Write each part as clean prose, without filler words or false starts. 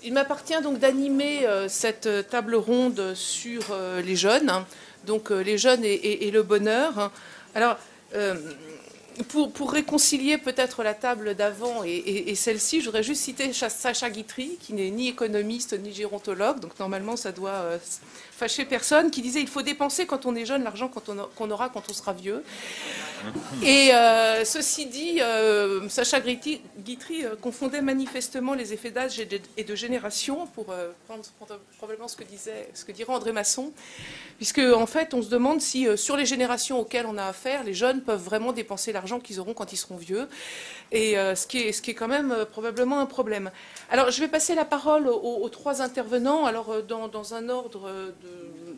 il m'appartient donc d'animer cette table ronde sur les jeunes, hein, donc les jeunes et le bonheur. Alors, pour réconcilier peut-être la table d'avant et celle-ci, je voudrais juste citer Sacha Guitry, qui n'est ni économiste ni gérontologue, donc normalement ça doit fâcher personne, qui disait il faut dépenser quand on est jeune l'argent qu'on aura quand on sera vieux. Et ceci dit, Sacha Guitry confondait manifestement les effets d'âge et de génération, pour prendre probablement ce que dirait André Masson, puisque en fait on se demande si sur les générations auxquelles on a affaire, les jeunes peuvent vraiment dépenser l'argent qu'ils auront quand ils seront vieux, et ce qui est quand même probablement un problème. Alors je vais passer la parole aux trois intervenants, alors dans un ordre de...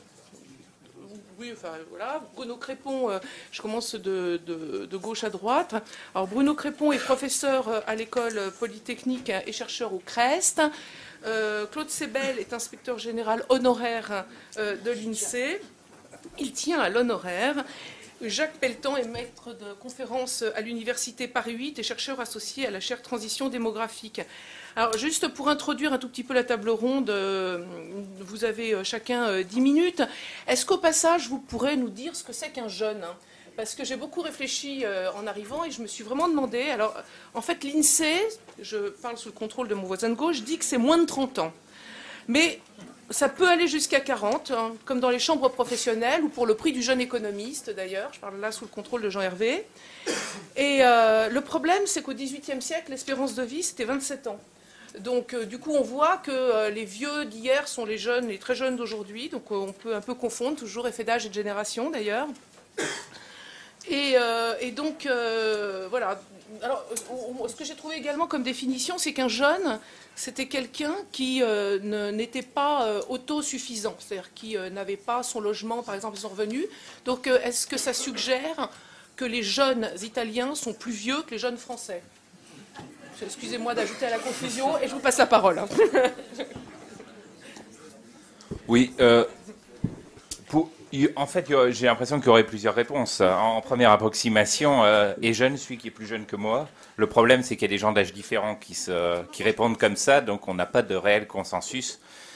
Oui, enfin voilà. Bruno Crépon, je commence de gauche à droite. Alors Bruno Crépon est professeur à l'école polytechnique et chercheur au CREST. Claude Sebel est inspecteur général honoraire de l'INSEE. Il tient à l'honoraire. Jacques Pelletan est maître de conférence à l'université Paris 8 et chercheur associé à la chaire Transition démographique. Alors, juste pour introduire un tout petit peu la table ronde, vous avez chacun 10 minutes. Est-ce qu'au passage, vous pourrez nous dire ce que c'est qu'un jeune, hein? Parce que j'ai beaucoup réfléchi en arrivant et je me suis vraiment demandé... Alors, en fait, l'INSEE, je parle sous le contrôle de mon voisin de gauche, dit que c'est moins de 30 ans. Mais ça peut aller jusqu'à 40, hein, comme dans les chambres professionnelles ou pour le prix du jeune économiste, d'ailleurs. Je parle là sous le contrôle de Jean Hervé. Et le problème, c'est qu'au XVIIIe siècle, l'espérance de vie, c'était 27 ans. Donc, du coup, on voit que les vieux d'hier sont les jeunes, les très jeunes d'aujourd'hui. Donc, on peut un peu confondre, toujours effet d'âge et de génération, d'ailleurs. Et donc, voilà. Alors, ce que j'ai trouvé également comme définition, c'est qu'un jeune, c'était quelqu'un qui n'était pas autosuffisant, c'est-à-dire qui n'avait pas son logement, par exemple, son revenu. Donc, est-ce que ça suggère que les jeunes Italiens sont plus vieux que les jeunes Français? Excusez-moi d'ajouter à la confusion, et je vous passe la parole. Oui, en fait, j'ai l'impression qu'il y aurait plusieurs réponses. En première approximation, est jeune celui qui est plus jeune que moi. Le problème, c'est qu'il y a des gens d'âge différents qui répondent comme ça, donc on n'a pas de réel consensus.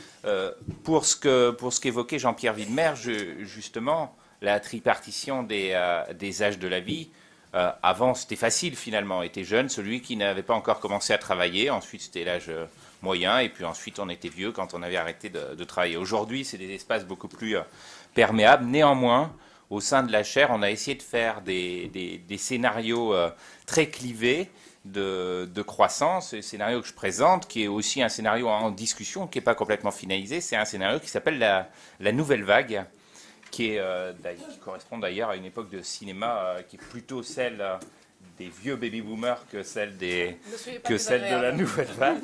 Pour ce qu'évoquait Jean-Pierre Wilmer, justement, la tripartition des âges de la vie, avant, c'était facile finalement. Était jeune celui qui n'avait pas encore commencé à travailler. Ensuite, c'était l'âge moyen. Et puis ensuite, on était vieux quand on avait arrêté de travailler. Aujourd'hui, c'est des espaces beaucoup plus perméables. Néanmoins, au sein de la chaire, on a essayé de faire des scénarios très clivés de croissance. Le scénario que je présente, qui est aussi un scénario en discussion, qui n'est pas complètement finalisé, c'est un scénario qui s'appelle la nouvelle vague, qui correspond d'ailleurs à une époque de cinéma qui est plutôt celle des vieux baby-boomers que celle de la nouvelle vague.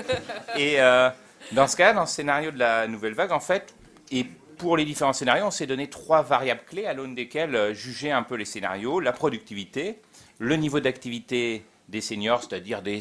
Et dans ce cas, dans ce scénario de la nouvelle vague, en fait, et pour les différents scénarios, on s'est donné 3 variables clés à l'aune desquelles juger un peu les scénarios: la productivité, le niveau d'activité des seniors, c'est-à-dire des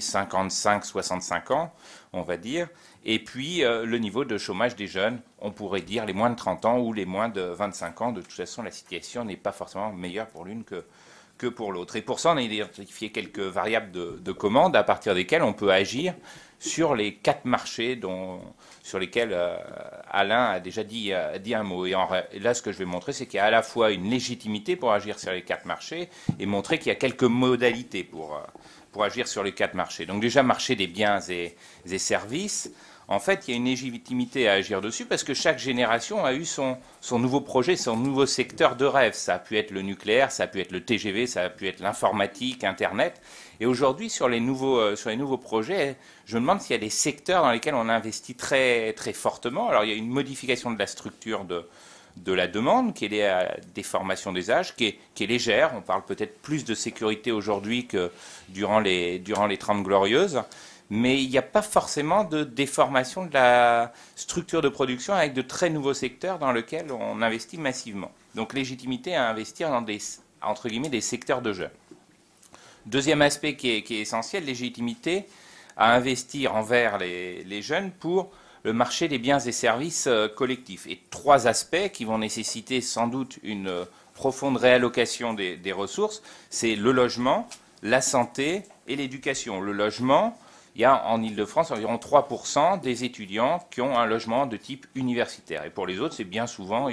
55-65 ans, on va dire, et puis le niveau de chômage des jeunes, on pourrait dire les moins de 30 ans ou les moins de 25 ans. De toute façon, la situation n'est pas forcément meilleure pour l'une que pour l'autre. Et pour ça, on a identifié quelques variables de commande à partir desquelles on peut agir sur les 4 marchés sur lesquels Alain a déjà dit un mot. Et là, ce que je vais montrer, c'est qu'il y a à la fois une légitimité pour agir sur les 4 marchés et montrer qu'il y a quelques modalités pour agir sur les 4 marchés. Donc déjà, marché des biens et services. En fait, il y a une légitimité à agir dessus parce que chaque génération a eu son nouveau projet, son nouveau secteur de rêve. Ça a pu être le nucléaire, ça a pu être le TGV, ça a pu être l'informatique, Internet. Et aujourd'hui, sur les nouveaux projets, je me demande s'il y a des secteurs dans lesquels on investit très, très fortement. Alors, il y a une modification de la structure de la demande qui est liée à des formations des âges, qui est légère. On parle peut-être plus de sécurité aujourd'hui que durant les 30 Glorieuses. Mais il n'y a pas forcément de déformation de la structure de production avec de très nouveaux secteurs dans lesquels on investit massivement. Donc légitimité à investir dans entre guillemets, des secteurs de jeunes. Deuxième aspect qui est essentiel, légitimité à investir envers les jeunes pour le marché des biens et services collectifs. Et 3 aspects qui vont nécessiter sans doute une profonde réallocation des ressources, c'est le logement, la santé et l'éducation. Le logement, il y a en Ile-de-France environ 3% des étudiants qui ont un logement de type universitaire. Et pour les autres, c'est bien souvent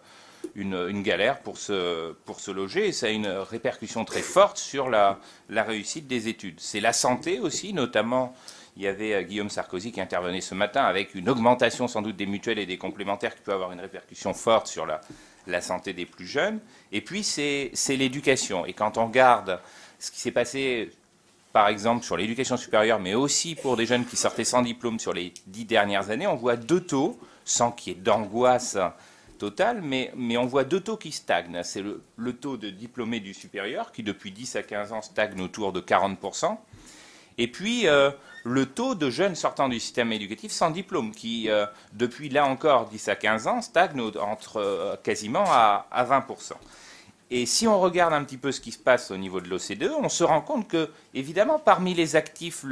une galère pour se loger, et ça a une répercussion très forte sur la réussite des études. C'est la santé aussi, notamment, il y avait Guillaume Sarkozy qui intervenait ce matin avec une augmentation sans doute des mutuelles et des complémentaires qui peut avoir une répercussion forte sur la santé des plus jeunes. Et puis c'est l'éducation. Et quand on regarde ce qui s'est passé, par exemple, sur l'éducation supérieure, mais aussi pour des jeunes qui sortaient sans diplôme sur les 10 dernières années, on voit deux taux, sans qu'il y ait d'angoisse totale, mais on voit deux taux qui stagnent. C'est le taux de diplômés du supérieur, qui depuis 10 à 15 ans stagne autour de 40%, et puis le taux de jeunes sortant du système éducatif sans diplôme, qui depuis là encore 10 à 15 ans stagne entre quasiment à 20%. Et si on regarde un petit peu ce qui se passe au niveau de l'OCDE, on se rend compte que, évidemment, parmi les actifs,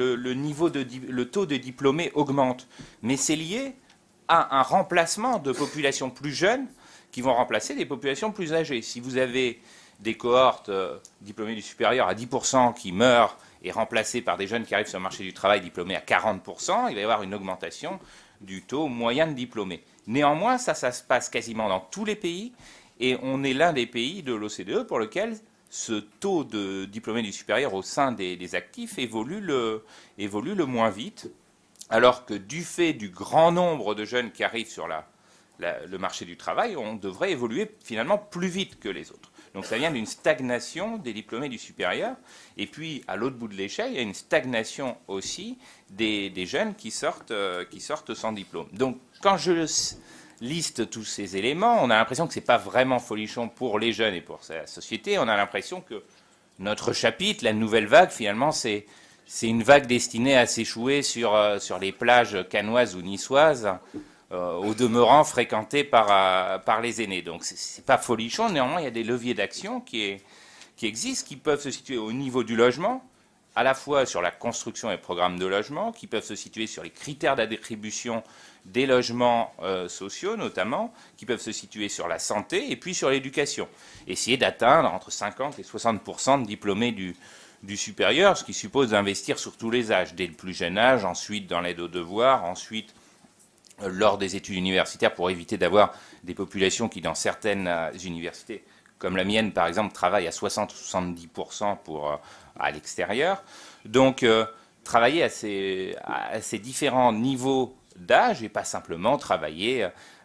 le taux de diplômés augmente. Mais c'est lié à un remplacement de populations plus jeunes qui vont remplacer des populations plus âgées. Si vous avez des cohortes diplômés du supérieur à 10% qui meurent et remplacés par des jeunes qui arrivent sur le marché du travail diplômés à 40%, il va y avoir une augmentation du taux moyen de diplômés. Néanmoins, ça se passe quasiment dans tous les pays. Et on est l'un des pays de l'OCDE pour lequel ce taux de diplômés du supérieur au sein des actifs évolue le moins vite, alors que du fait du grand nombre de jeunes qui arrivent sur le marché du travail, on devrait évoluer finalement plus vite que les autres. Donc ça vient d'une stagnation des diplômés du supérieur. Et puis, à l'autre bout de l'échelle, il y a une stagnation aussi des jeunes qui sortent sans diplôme. Donc, quand je liste tous ces éléments, on a l'impression que ce n'est pas vraiment folichon pour les jeunes et pour la société. On a l'impression que notre chapitre, la nouvelle vague, finalement, c'est une vague destinée à s'échouer sur les plages cannoises ou niçoises, au demeurant fréquentées par les aînés. Donc ce n'est pas folichon, néanmoins il y a des leviers d'action qui existent, qui peuvent se situer au niveau du logement, à la fois sur la construction et programmes de logement, qui peuvent se situer sur les critères d'attribution des logements sociaux notamment, qui peuvent se situer sur la santé et puis sur l'éducation. Essayer d'atteindre entre 50 et 60% de diplômés du supérieur, ce qui suppose d'investir sur tous les âges, dès le plus jeune âge, ensuite dans l'aide aux devoirs, ensuite lors des études universitaires pour éviter d'avoir des populations qui, dans certaines universités, comme la mienne par exemple, travaillent à 60 ou 70% à l'extérieur. Donc travailler à ces différents niveaux d'âge et pas simplement travailler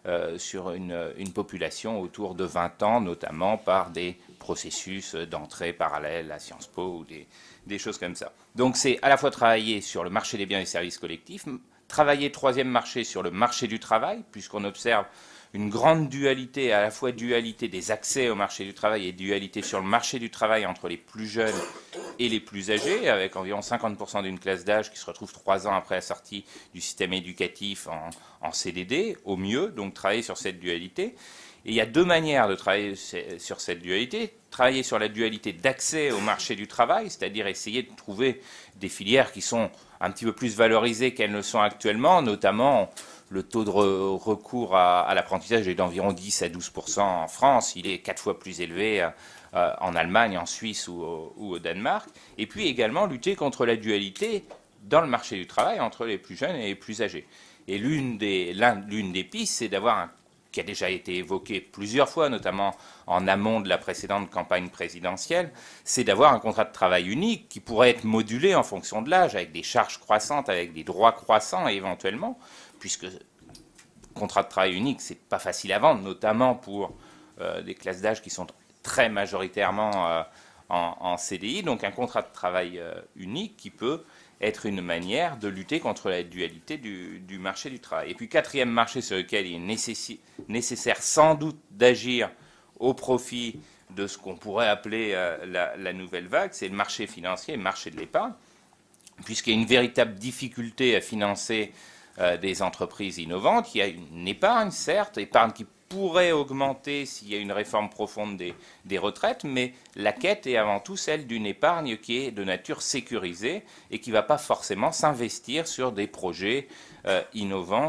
sur une population autour de 20 ans, notamment par des processus d'entrée parallèle à Sciences Po ou des choses comme ça. Donc c'est à la fois travailler sur le marché des biens et services collectifs, travailler troisième marché sur le marché du travail, puisqu'on observe une grande dualité, à la fois dualité des accès au marché du travail et dualité sur le marché du travail entre les plus jeunes et les plus âgés, avec environ 50% d'une classe d'âge qui se retrouve 3 ans après la sortie du système éducatif en CDD, au mieux, donc travailler sur cette dualité. Et il y a deux manières de travailler sur cette dualité. Travailler sur la dualité d'accès au marché du travail, c'est-à-dire essayer de trouver des filières qui sont un petit peu plus valorisées qu'elles ne sont actuellement, notamment le taux de recours à l'apprentissage est d'environ 10 à 12% en France. Il est 4 fois plus élevé en Allemagne, en Suisse ou au Danemark. Et puis également lutter contre la dualité dans le marché du travail entre les plus jeunes et les plus âgés. Et l'une des pistes, c'est d'avoir qui a déjà été évoqué plusieurs fois, notamment en amont de la précédente campagne présidentielle, c'est d'avoir un contrat de travail unique qui pourrait être modulé en fonction de l'âge, avec des charges croissantes, avec des droits croissants éventuellement, puisque contrat de travail unique, c'est pas facile à vendre, notamment pour des classes d'âge qui sont très majoritairement en CDI. Donc un contrat de travail unique qui peut être une manière de lutter contre la dualité du marché du travail. Et puis quatrième marché sur lequel il est nécessaire sans doute d'agir au profit de ce qu'on pourrait appeler la nouvelle vague, c'est le marché financier, le marché de l'épargne, puisqu'il y a une véritable difficulté à financer des entreprises innovantes. Il y a une épargne, certes, épargne qui pourrait augmenter s'il y a une réforme profonde des retraites, mais la quête est avant tout celle d'une épargne qui est de nature sécurisée et qui ne va pas forcément s'investir sur des projets innovants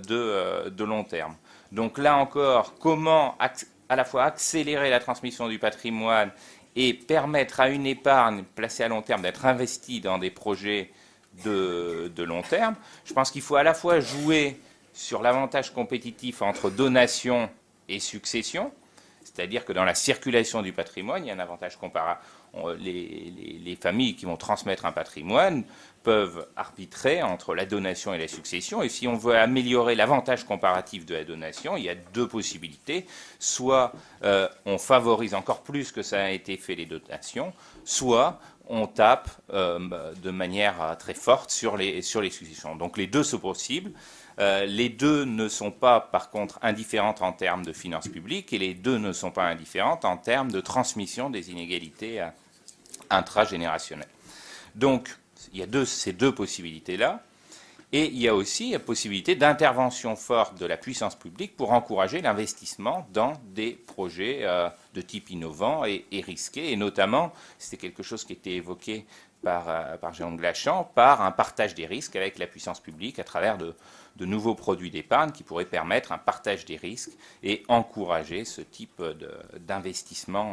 de long terme. Donc là encore, comment à la fois accélérer la transmission du patrimoine et permettre à une épargne placée à long terme d'être investie dans des projets de long terme. Je pense qu'il faut à la fois jouer sur l'avantage compétitif entre donation et succession, c'est-à-dire que dans la circulation du patrimoine, il y a un avantage comparable. Les familles qui vont transmettre un patrimoine peuvent arbitrer entre la donation et la succession. Et si on veut améliorer l'avantage comparatif de la donation, il y a deux possibilités. Soit on favorise encore plus que ça a été fait les donations, soit on tape de manière très forte sur les successions. Donc les deux sont possibles. Les deux ne sont pas, par contre, indifférentes en termes de finances publiques et les deux ne sont pas indifférentes en termes de transmission des inégalités intragénérationnelles. Donc, il y a ces deux possibilités-là. Et il y a aussi la possibilité d'intervention forte de la puissance publique pour encourager l'investissement dans des projets de type innovant et risqué. Et notamment, c'était quelque chose qui était évoqué par Jérôme Glachant, par un partage des risques avec la puissance publique à travers de nouveaux produits d'épargne qui pourraient permettre un partage des risques et encourager ce type d'investissement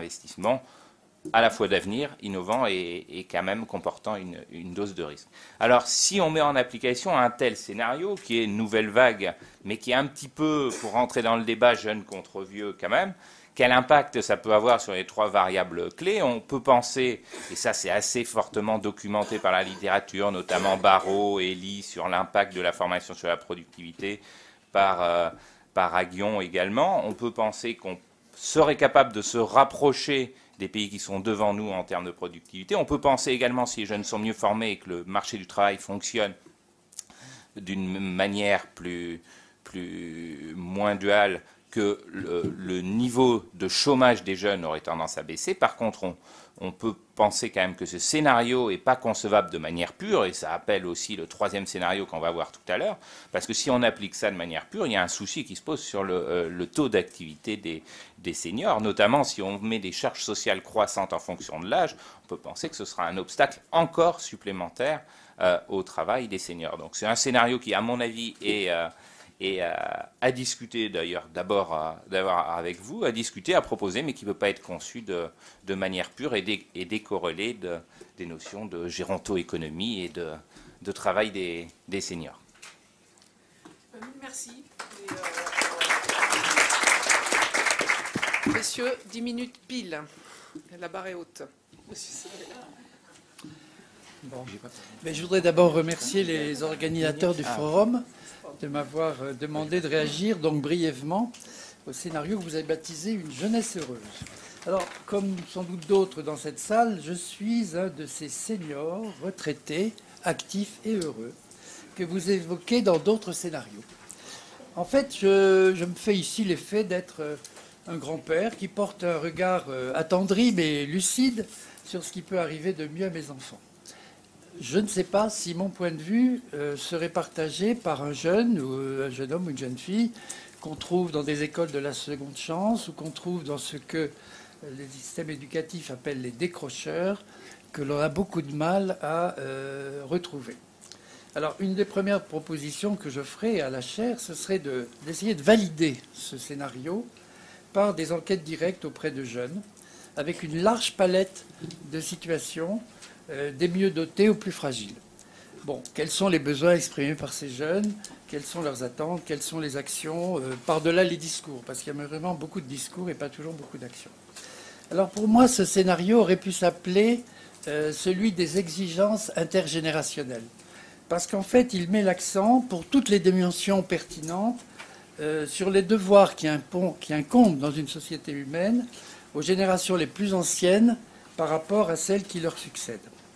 à la fois d'avenir, innovant et quand même comportant une dose de risque. Alors, si on met en application un tel scénario, qui est une nouvelle vague, mais qui est un petit peu, pour rentrer dans le débat jeune contre vieux quand même, quel impact ça peut avoir sur les trois variables clés? On peut penser, et ça c'est assez fortement documenté par la littérature, notamment Barrault et Lee, sur l'impact de la formation sur la productivité, par Aguillon également, on peut penser qu'on serait capable de se rapprocher des pays qui sont devant nous en termes de productivité. On peut penser également, si les jeunes sont mieux formés et que le marché du travail fonctionne d'une manière moins duale, que le niveau de chômage des jeunes aurait tendance à baisser. Par contre, on peut penser quand même que ce scénario n'est pas concevable de manière pure, et ça appelle aussi le troisième scénario qu'on va voir tout à l'heure, parce que si on applique ça de manière pure, il y a un souci qui se pose sur le taux d'activité des seniors, notamment si on met des charges sociales croissantes en fonction de l'âge, on peut penser que ce sera un obstacle encore supplémentaire au travail des seniors. Donc c'est un scénario qui, à mon avis, est à discuter d'ailleurs, d'abord avec vous, à discuter, à proposer, mais qui ne peut pas être conçu de manière pure et décorrélée des notions de géronto-économie et de travail des seniors. Merci. Messieurs, 10 minutes pile. La barre est haute. Bon. Mais je voudrais d'abord remercier les organisateurs du forum de m'avoir demandé de réagir donc brièvement au scénario que vous avez baptisé « Une jeunesse heureuse ». Alors, comme sans doute d'autres dans cette salle, je suis un de ces seniors retraités, actifs et heureux que vous évoquez dans d'autres scénarios. En fait, je me fais ici l'effet d'être un grand-père qui porte un regard attendri mais lucide sur ce qui peut arriver de mieux à mes enfants. Je ne sais pas si mon point de vue serait partagé par un jeune homme ou une jeune fille qu'on trouve dans des écoles de la seconde chance ou qu'on trouve dans ce que les systèmes éducatifs appellent les décrocheurs, que l'on a beaucoup de mal à retrouver. Alors, une des premières propositions que je ferai à la chaire, ce serait d'essayer de valider ce scénario par des enquêtes directes auprès de jeunes, avec une large palette de situations, des mieux dotés aux plus fragiles. Bon, quels sont les besoins exprimés par ces jeunes? Quelles sont leurs attentes? Quelles sont les actions par-delà les discours? Parce qu'il y a vraiment beaucoup de discours et pas toujours beaucoup d'actions. Alors pour moi, ce scénario aurait pu s'appeler celui des exigences intergénérationnelles. Parce qu'en fait, il met l'accent, pour toutes les dimensions pertinentes, sur les devoirs qui incombent dans une société humaine aux générations les plus anciennes par rapport à celles qui leur succèdent.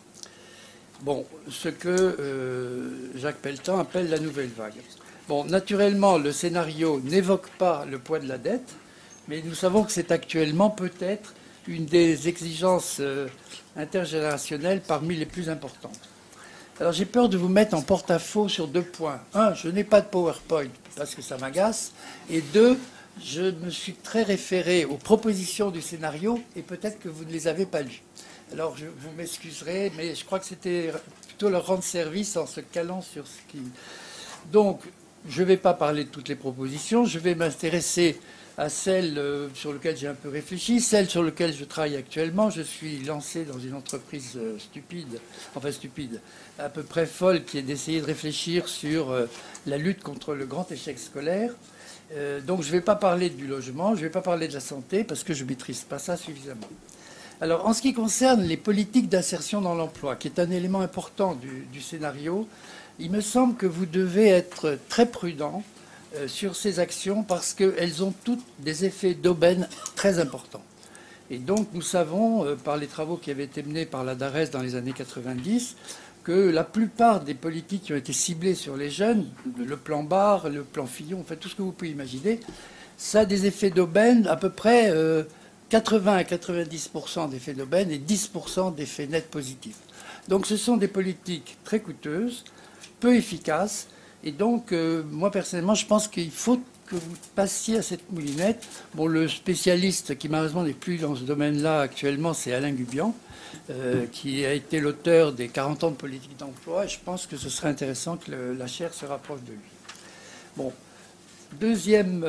Bon, ce que Jacques Pelletan appelle la nouvelle vague. Bon, naturellement, le scénario n'évoque pas le poids de la dette, mais nous savons que c'est actuellement peut-être une des exigences intergénérationnelles parmi les plus importantes. Alors j'ai peur de vous mettre en porte-à-faux sur 2 points. 1, je n'ai pas de PowerPoint parce que ça m'agace. Et 2, je me suis très référé aux propositions du scénario et peut-être que vous ne les avez pas lues. Alors vous m'excuserez, mais je crois que c'était plutôt leur rendre service en se calant sur ce qui... Donc, je ne vais pas parler de toutes les propositions, je vais m'intéresser à celle sur laquelle j'ai un peu réfléchi, celle sur laquelle je travaille actuellement. Je suis lancé dans une entreprise stupide, à peu près folle, qui est d'essayer de réfléchir sur la lutte contre le grand échec scolaire. Donc je ne vais pas parler du logement, je ne vais pas parler de la santé, parce que je ne maîtrise pas ça suffisamment. Alors, en ce qui concerne les politiques d'insertion dans l'emploi, qui est un élément important du scénario, il me semble que vous devez être très prudent sur ces actions parce qu'elles ont toutes des effets d'aubaine très importants. Et donc, nous savons, par les travaux qui avaient été menés par la DARES dans les années 90, que la plupart des politiques qui ont été ciblées sur les jeunes, le plan Barre, le plan Fillon, en fait, tout ce que vous pouvez imaginer, ça a des effets d'aubaine à peu près 80 à 90% d'effets d'aubaine et 10% d'effets nets positifs. Donc ce sont des politiques très coûteuses, peu efficaces. Et donc, moi personnellement, je pense qu'il faut que vous passiez à cette moulinette. Bon, le spécialiste qui malheureusement n'est plus dans ce domaine-là actuellement, c'est Alain Gubian, qui a été l'auteur des 40 ans de politique d'emploi. Et je pense que ce serait intéressant que la chaire se rapproche de lui. Bon, deuxième,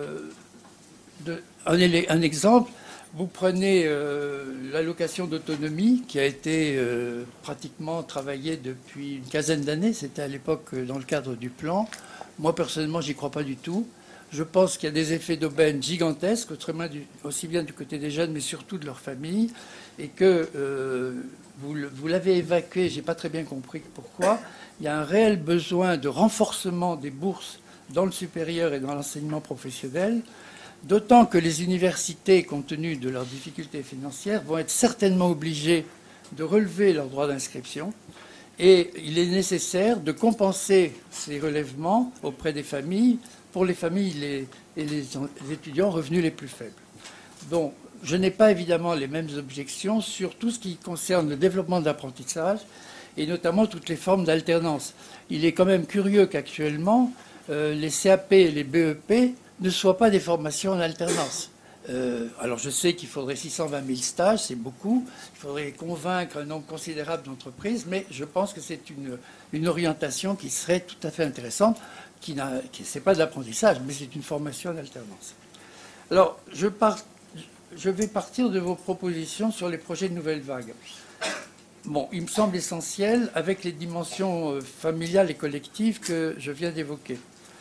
un exemple. Vous prenez l'allocation d'autonomie qui a été pratiquement travaillée depuis une quinzaine d'années. C'était à l'époque dans le cadre du plan. Moi, personnellement, j'y crois pas du tout. Je pense qu'il y a des effets d'aubaine gigantesques, aussi bien du côté des jeunes, mais surtout de leurs familles. Et que vous l'avez évacué, j'ai pas très bien compris pourquoi. Il y a un réel besoin de renforcement des bourses dans le supérieur et dans l'enseignement professionnel. D'autant que les universités, compte tenu de leurs difficultés financières, vont être certainement obligées de relever leurs droits d'inscription. Et il est nécessaire de compenser ces relèvements auprès des familles, pour les familles et les étudiants revenus les plus faibles. Donc, je n'ai pas évidemment les mêmes objections sur tout ce qui concerne le développement de l'apprentissage, et notamment toutes les formes d'alternance. Il est quand même curieux qu'actuellement, les CAP et les BEP ne soient pas des formations en alternance. Alors je sais qu'il faudrait 620 000 stages, c'est beaucoup. Il faudrait convaincre un nombre considérable d'entreprises, mais je pense que c'est une orientation qui serait tout à fait intéressante, qui n'est pas de l'apprentissage, mais c'est une formation en alternance. Alors je vais partir de vos propositions sur les projets de nouvelle vague. Bon, il me semble essentiel, avec les dimensions familiales et collectives que je viens d'évoquer.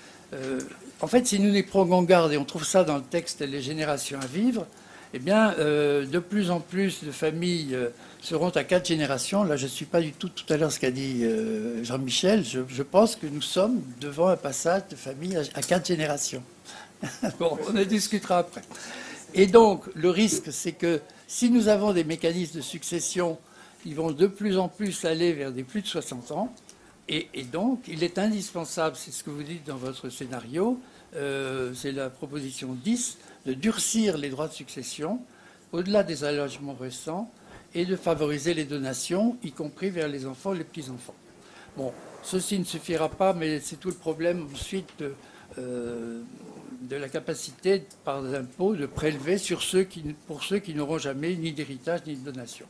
En fait, si nous les prenons garde, et on trouve ça dans le texte Les générations à vivre, eh bien, de plus en plus de familles seront à 4 générations. Là, je ne suis pas du tout à l'heure ce qu'a dit Jean-Michel. Je pense que nous sommes devant un passage de famille à 4 générations. Bon, on en discutera après. Et donc, le risque, c'est que si nous avons des mécanismes de succession, ils vont de plus en plus aller vers des plus de 60 ans. Et donc, il est indispensable, c'est ce que vous dites dans votre scénario, c'est la proposition 10, de durcir les droits de succession au-delà des allégements récents et de favoriser les donations, y compris vers les enfants et les petits-enfants. Bon, ceci ne suffira pas, mais c'est tout le problème ensuite de la capacité par l'impôt de prélever pour ceux qui n'auront jamais ni d'héritage ni de donation.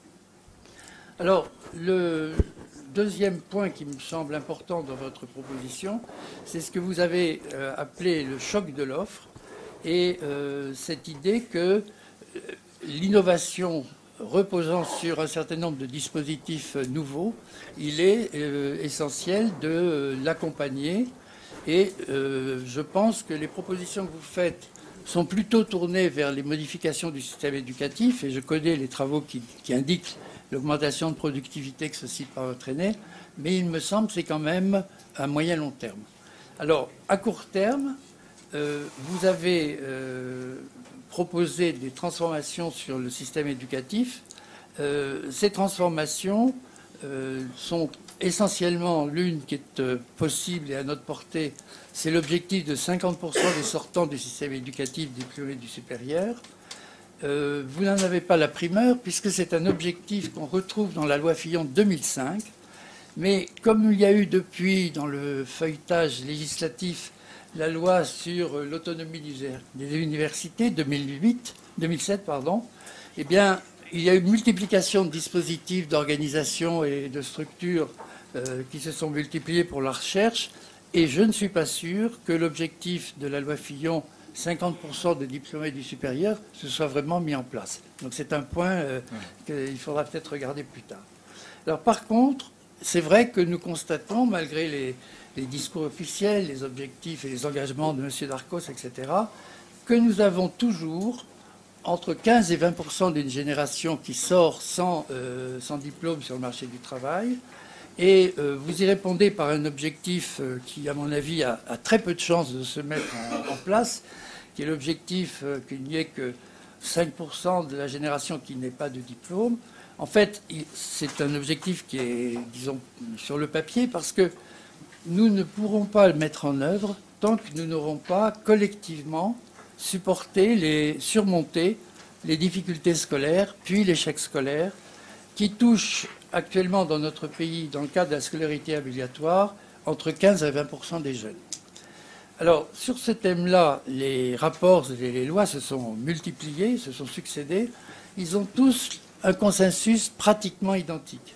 Alors, le deuxième point qui me semble important dans votre proposition, c'est ce que vous avez appelé le choc de l'offre et cette idée que l'innovation reposant sur un certain nombre de dispositifs nouveaux, il est essentiel de l'accompagner et je pense que les propositions que vous faites sont plutôt tournées vers les modifications du système éducatif et je connais les travaux qui indiquent l'augmentation de productivité que ceci peut entraîner, mais il me semble que c'est quand même un moyen long terme. Alors, à court terme, vous avez proposé des transformations sur le système éducatif. Ces transformations sont essentiellement l'une qui est possible et à notre portée, c'est l'objectif de 50% des sortants du système éducatif diplômés du supérieur. Vous n'en avez pas la primeur, puisque c'est un objectif qu'on retrouve dans la loi Fillon de 2005. Mais comme il y a eu depuis, dans le feuilletage législatif, la loi sur l'autonomie des universités, 2007, eh bien, il y a eu une multiplication de dispositifs, d'organisation et de structures qui se sont multipliés pour la recherche. Et je ne suis pas sûr que l'objectif de la loi Fillon 50% de diplômés du supérieur se soit vraiment mis en place. Donc c'est un point qu'il faudra peut-être regarder plus tard. Alors par contre, c'est vrai que nous constatons, malgré les discours officiels, les objectifs et les engagements de M. Darcos, etc., que nous avons toujours entre 15 et 20% d'une génération qui sort sans diplôme sur le marché du travail. Et vous y répondez par un objectif qui, à mon avis, a très peu de chances de se mettre en place, qui est l'objectif qu'il n'y ait que 5% de la génération qui n'ait pas de diplôme. En fait, c'est un objectif qui est, disons, sur le papier, parce que nous ne pourrons pas le mettre en œuvre tant que nous n'aurons pas collectivement surmonté les difficultés scolaires, puis l'échec scolaire, qui touchent actuellement dans notre pays, dans le cadre de la scolarité obligatoire, entre 15 et 20% des jeunes. Alors, sur ce thème-là, les rapports et les lois se sont multipliés, se sont succédés. Ils ont tous un consensus pratiquement identique.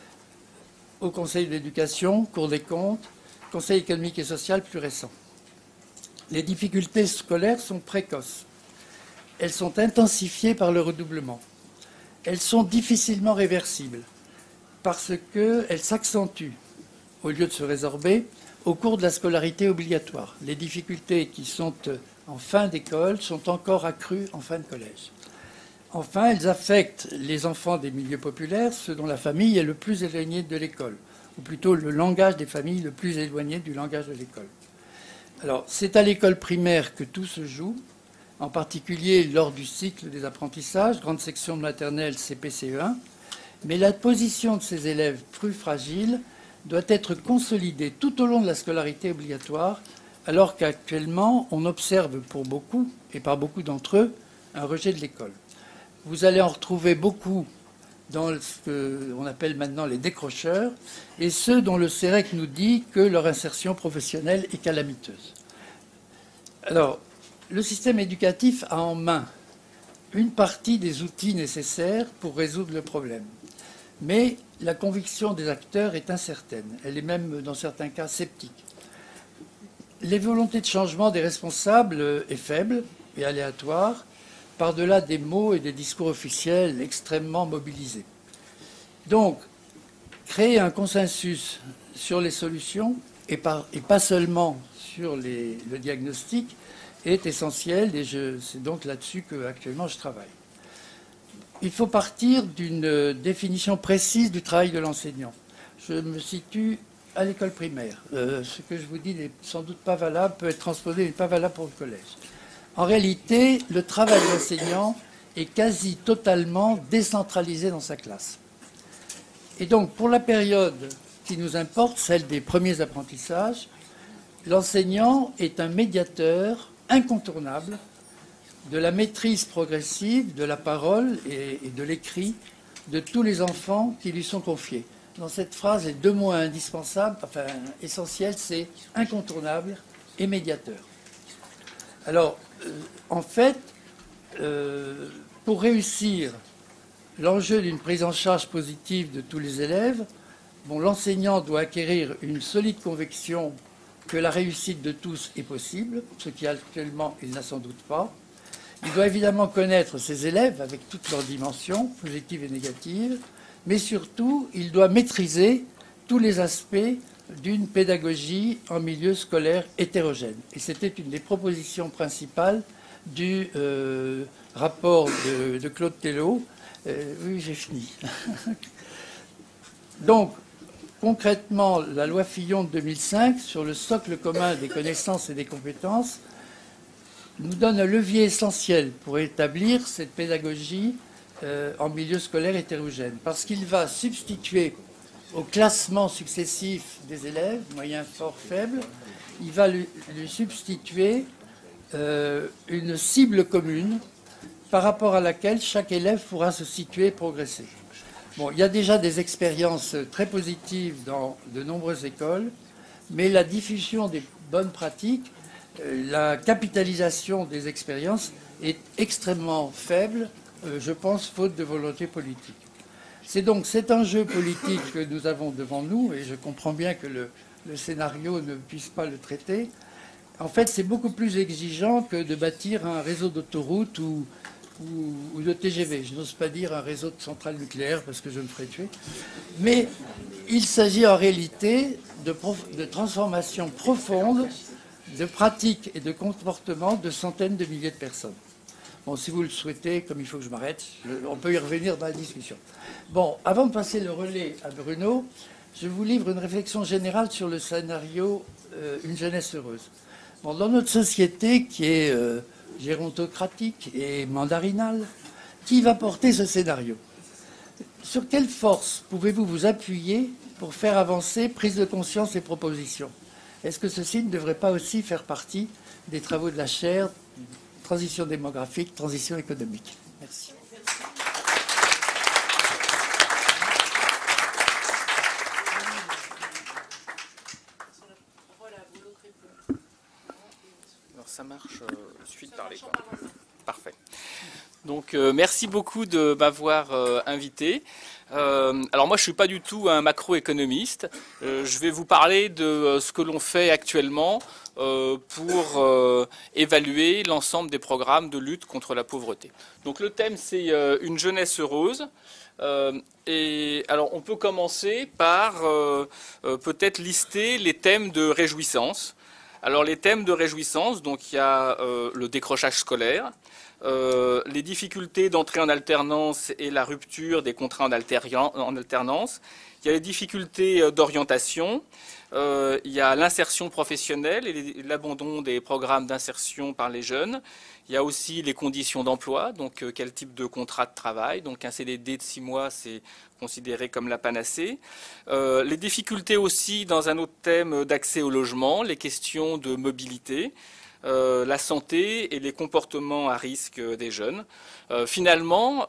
Au Conseil de l'éducation, Cour des comptes, Conseil économique et social plus récent. Les difficultés scolaires sont précoces. Elles sont intensifiées par le redoublement. Elles sont difficilement réversibles parce qu'elles s'accentuent, au lieu de se résorber, au cours de la scolarité obligatoire. Les difficultés qui sont en fin d'école sont encore accrues en fin de collège. Enfin, elles affectent les enfants des milieux populaires, ceux dont la famille est le plus éloignée de l'école, ou plutôt le langage des familles le plus éloigné du langage de l'école. Alors, c'est à l'école primaire que tout se joue, en particulier lors du cycle des apprentissages, grande section de maternelle, CP, CE1, mais la position de ces élèves plus fragiles doit être consolidée tout au long de la scolarité obligatoire, alors qu'actuellement, on observe pour beaucoup, et par beaucoup d'entre eux, un rejet de l'école. Vous allez en retrouver beaucoup dans ce qu'on appelle maintenant les décrocheurs, et ceux dont le CEREC nous dit que leur insertion professionnelle est calamiteuse. Alors, le système éducatif a en main une partie des outils nécessaires pour résoudre le problème. Mais la conviction des acteurs est incertaine. Elle est même, dans certains cas, sceptique. Les volontés de changement des responsables est faible et aléatoire, par-delà des mots et des discours officiels extrêmement mobilisés. Donc, créer un consensus sur les solutions, et pas seulement sur le diagnostic, est essentiel, et c'est donc là-dessus qu'actuellement je travaille. Il faut partir d'une définition précise du travail de l'enseignant. Je me situe à l'école primaire. Ce que je vous dis n'est sans doute pas valable, peut être transposé, mais pas valable pour le collège. En réalité, le travail de l'enseignant est quasi totalement décentralisé dans sa classe. Et donc, pour la période qui nous importe, celle des premiers apprentissages, l'enseignant est un médiateur incontournable de la maîtrise progressive de la parole et de l'écrit de tous les enfants qui lui sont confiés. Dans cette phrase, les deux mots indispensables, enfin essentiels, c'est incontournable et médiateur. Alors, en fait, pour réussir l'enjeu d'une prise en charge positive de tous les élèves, l'enseignant doit acquérir une solide conviction que la réussite de tous est possible, ce qui actuellement il n'a sans doute pas. Il doit évidemment connaître ses élèves avec toutes leurs dimensions, positives et négatives, mais surtout, il doit maîtriser tous les aspects d'une pédagogie en milieu scolaire hétérogène. Et c'était une des propositions principales du rapport de Claude Tello. Oui, j'ai fini. Donc, concrètement, la loi Fillon de 2005 sur le socle commun des connaissances et des compétences nous donne un levier essentiel pour établir cette pédagogie en milieu scolaire hétérogène, parce qu'il va substituer au classement successif des élèves, moyen, fort, faible, il va lui substituer une cible commune par rapport à laquelle chaque élève pourra se situer et progresser. Bon, il y a déjà des expériences très positives dans de nombreuses écoles, mais la diffusion des bonnes pratiques, la capitalisation des expériences est extrêmement faible, je pense, faute de volonté politique. C'est donc cet enjeu politique que nous avons devant nous, et je comprends bien que le scénario ne puisse pas le traiter. En fait, c'est beaucoup plus exigeant que de bâtir un réseau d'autoroutes ou de TGV. Je n'ose pas dire un réseau de centrales nucléaires parce que je me ferais tuer. Mais il s'agit en réalité de transformations profondes, de pratiques et de comportements de centaines de milliers de personnes. Bon, si vous le souhaitez, comme il faut que je m'arrête, on peut y revenir dans la discussion. Bon, avant de passer le relais à Bruno, je vous livre une réflexion générale sur le scénario « Une jeunesse heureuse ». Bon, dans notre société qui est gérontocratique et mandarinale, qui va porter ce scénario? Sur quelle force pouvez-vous vous appuyer pour faire avancer prise de conscience et propositions? Est-ce que ceci ne devrait pas aussi faire partie des travaux de la chaire transition démographique, transition économique? Merci. Ça marche suite par les quoi. Parfait. Donc merci beaucoup de m'avoir invité. Alors moi je suis pas du tout un macroéconomiste. Je vais vous parler de ce que l'on fait actuellement pour évaluer l'ensemble des programmes de lutte contre la pauvreté. Donc le thème c'est une jeunesse heureuse. Et alors on peut commencer par peut-être lister les thèmes de réjouissance. Alors les thèmes de réjouissance, donc il y a le décrochage scolaire, les difficultés d'entrée en alternance et la rupture des contrats en alternance, il y a les difficultés d'orientation, il y a l'insertion professionnelle et l'abandon des programmes d'insertion par les jeunes. Il y a aussi les conditions d'emploi, donc quel type de contrat de travail. Donc un CDD de 6 mois, c'est considéré comme la panacée. Les difficultés aussi dans un autre thème d'accès au logement, les questions de mobilité, la santé et les comportements à risque des jeunes. Finalement,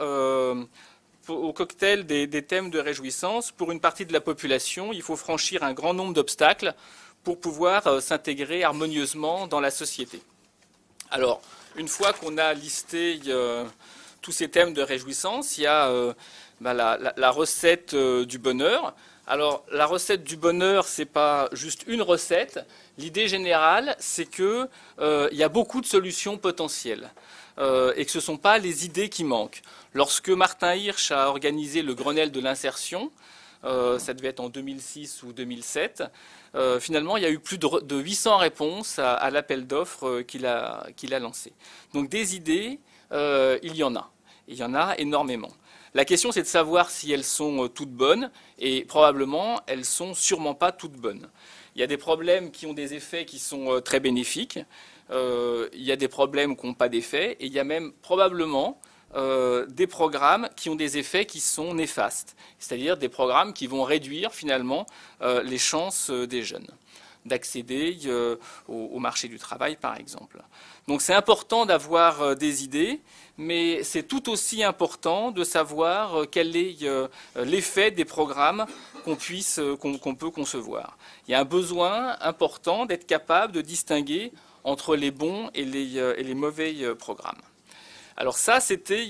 au cocktail des thèmes de réjouissance, pour une partie de la population, il faut franchir un grand nombre d'obstacles pour pouvoir s'intégrer harmonieusement dans la société. Alors, une fois qu'on a listé tous ces thèmes de réjouissance, il y a la recette du bonheur. Alors, la recette du bonheur, c'est pas juste une recette. L'idée générale, c'est que il y a beaucoup de solutions potentielles et que ce ne sont pas les idées qui manquent. Lorsque Martin Hirsch a organisé le Grenelle de l'insertion, ça devait être en 2006 ou 2007, finalement, il y a eu plus de 800 réponses à l'appel d'offres qu'il a lancé. Donc des idées, il y en a. Il y en a énormément. La question, c'est de savoir si elles sont toutes bonnes, et probablement, elles sont sûrement pas toutes bonnes. Il y a des problèmes qui ont des effets qui sont très bénéfiques, il y a des problèmes qui n'ont pas d'effet, et il y a même probablement des programmes qui ont des effets qui sont néfastes, c'est-à-dire des programmes qui vont réduire finalement les chances des jeunes d'accéder au marché du travail, par exemple. Donc c'est important d'avoir des idées, mais c'est tout aussi important de savoir quel est l'effet des programmes qu'on peut concevoir. Il y a un besoin important d'être capable de distinguer entre les bons et les mauvais programmes. Alors ça, c'était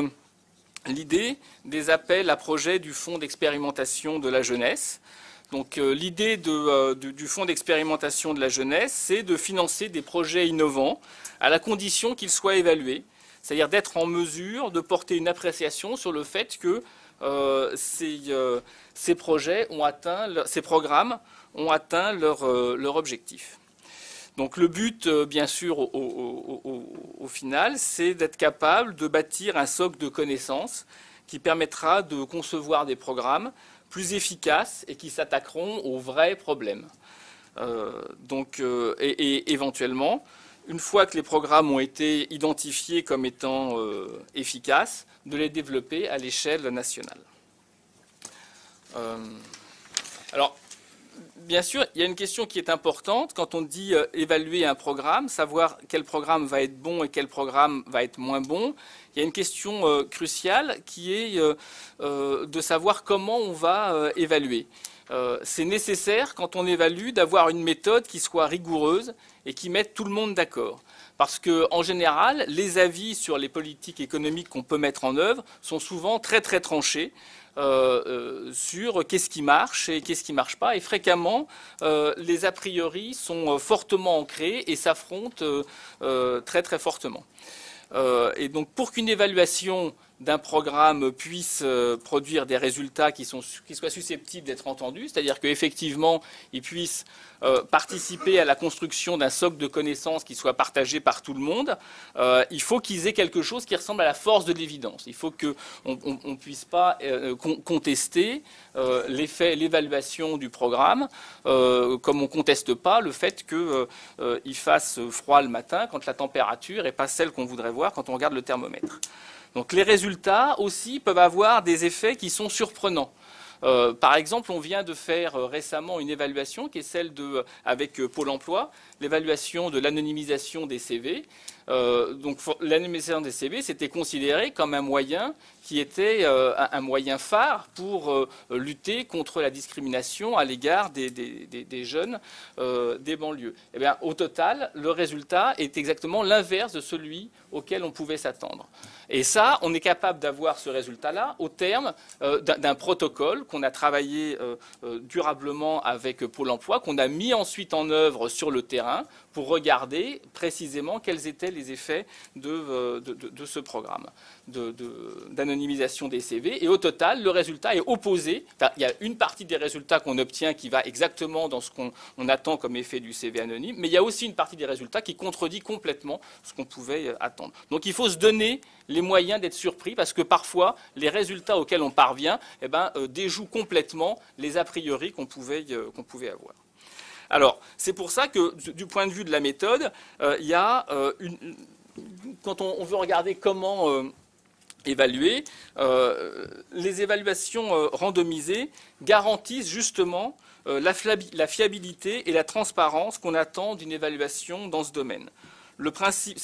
l'idée des appels à projets du Fonds d'expérimentation de la jeunesse. Donc l'idée du Fonds d'expérimentation de la jeunesse, c'est de financer des projets innovants à la condition qu'ils soient évalués, c'est-à-dire d'être en mesure de porter une appréciation sur le fait que ces programmes ont atteint leur objectif. Donc le but, bien sûr, au final, c'est d'être capable de bâtir un socle de connaissances qui permettra de concevoir des programmes plus efficaces et qui s'attaqueront aux vrais problèmes. Et éventuellement, une fois que les programmes ont été identifiés comme étant efficaces, de les développer à l'échelle nationale. Alors, bien sûr, il y a une question qui est importante quand on dit évaluer un programme, savoir quel programme va être bon et quel programme va être moins bon. Il y a une question cruciale qui est de savoir comment on va évaluer. C'est nécessaire quand on évalue d'avoir une méthode qui soit rigoureuse et qui mette tout le monde d'accord. Parce qu'en général, les avis sur les politiques économiques qu'on peut mettre en œuvre sont souvent très très tranchés. sur qu'est-ce qui marche et qu'est-ce qui ne marche pas. Et fréquemment, les a priori sont fortement ancrés et s'affrontent très très fortement. Et donc pour qu'une évaluation d'un programme puisse produire des résultats qui soient susceptibles d'être entendus, c'est-à-dire qu'effectivement, ils puissent participer à la construction d'un socle de connaissances qui soit partagé par tout le monde, il faut qu'ils aient quelque chose qui ressemble à la force de l'évidence. Il faut qu'on ne puisse pas contester l'évaluation du programme, comme on ne conteste pas le fait qu'il fasse froid le matin quand la température n'est pas celle qu'on voudrait voir quand on regarde le thermomètre. Donc les résultats aussi peuvent avoir des effets qui sont surprenants. Par exemple, on vient de faire récemment une évaluation qui est celle avec Pôle emploi, l'évaluation de l'anonymisation des CV. Donc l'anonymisation des CV, c'était considéré comme un moyen qui était un moyen phare pour lutter contre la discrimination à l'égard des jeunes des banlieues. Eh bien, au total, le résultat est exactement l'inverse de celui auquel on pouvait s'attendre. Et ça, on est capable d'avoir ce résultat-là au terme d'un protocole qu'on a travaillé durablement avec Pôle emploi, qu'on a mis ensuite en œuvre sur le terrain pour regarder précisément quels étaient les effets de ce programme d'anonymisation des CV. Et au total, le résultat est opposé. Enfin, il y a une partie des résultats qu'on obtient qui va exactement dans ce qu'on attend comme effet du CV anonyme, mais il y a aussi une partie des résultats qui contredit complètement ce qu'on pouvait attendre. Donc il faut se donner les moyens d'être surpris, parce que parfois, les résultats auxquels on parvient déjouent complètement les a priori qu'on pouvait avoir. Alors, c'est pour ça que, du point de vue de la méthode, il y a quand on veut regarder comment évaluer, les évaluations randomisées garantissent justement la fiabilité et la transparence qu'on attend d'une évaluation dans ce domaine. Le principe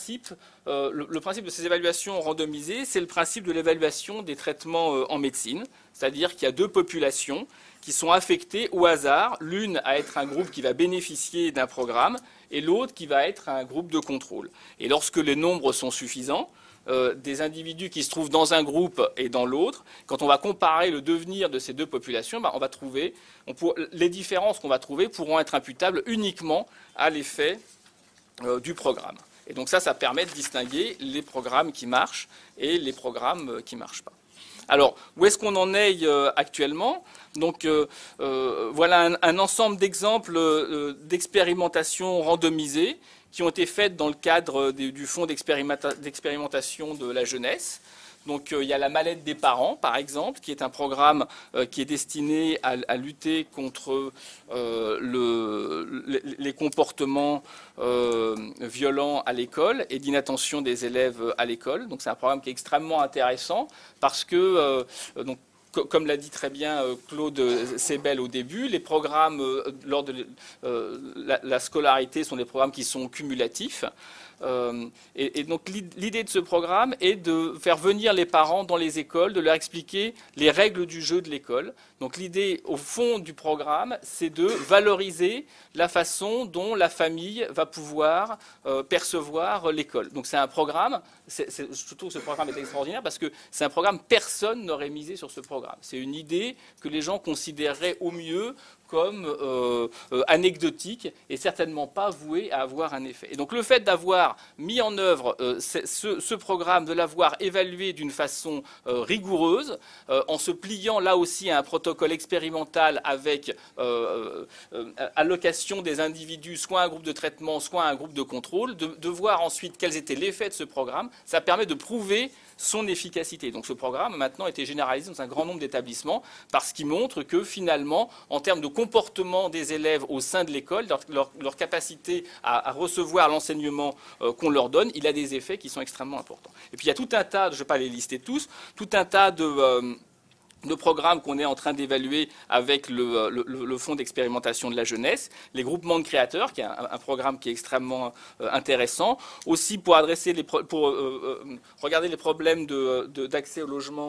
de ces évaluations randomisées, c'est le principe de l'évaluation des traitements en médecine, c'est-à-dire qu'il y a deux populations qui sont affectées au hasard, l'une à être un groupe qui va bénéficier d'un programme et l'autre qui va être un groupe de contrôle. Et lorsque les nombres sont suffisants, des individus qui se trouvent dans un groupe et dans l'autre, quand on va comparer le devenir de ces deux populations, on va trouver, les différences qu'on va trouver pourront être imputables uniquement à l'effet du programme. Et donc ça permet de distinguer les programmes qui marchent et les programmes qui ne marchent pas. Alors, où est-ce qu'on en est actuellement? Donc, voilà un ensemble d'exemples d'expérimentations randomisées qui ont été faites dans le cadre du fonds d'expérimentation de la jeunesse. Donc il y a la mallette des parents, par exemple, qui est un programme qui est destiné à lutter contre les comportements violents à l'école et d'inattention des élèves à l'école. Donc c'est un programme qui est extrêmement intéressant parce que comme l'a dit très bien Claude Sebel au début, les programmes lors de la scolarité sont des programmes qui sont cumulatifs. Et donc l'idée de ce programme est de faire venir les parents dans les écoles, de leur expliquer les règles du jeu de l'école. Donc l'idée au fond du programme, c'est de valoriser la façon dont la famille va pouvoir percevoir l'école. Donc c'est un programme, je trouve que ce programme est extraordinaire parce que c'est un programme, personne n'aurait misé sur ce programme. C'est une idée que les gens considéreraient au mieux comme anecdotique et certainement pas vouée à avoir un effet. Et donc le fait d'avoir mis en œuvre ce programme, de l'avoir évalué d'une façon rigoureuse, en se pliant là aussi à un protocole expérimental avec allocation des individus, soit à un groupe de traitement, soit à un groupe de contrôle, de voir ensuite quels étaient les effets de ce programme, ça permet de prouver son efficacité. Donc ce programme maintenant a été généralisé dans un grand nombre d'établissements parce qu'il montre que finalement, en termes de comportement des élèves au sein de l'école, leur capacité à recevoir l'enseignement qu'on leur donne, il a des effets qui sont extrêmement importants. Et puis il y a tout un tas, je ne vais pas les lister tous, tout un tas de programmes qu'on est en train d'évaluer avec le fonds d'expérimentation de la jeunesse, les groupements de créateurs, qui est un programme qui est extrêmement intéressant, aussi pour regarder les problèmes d'accès au logement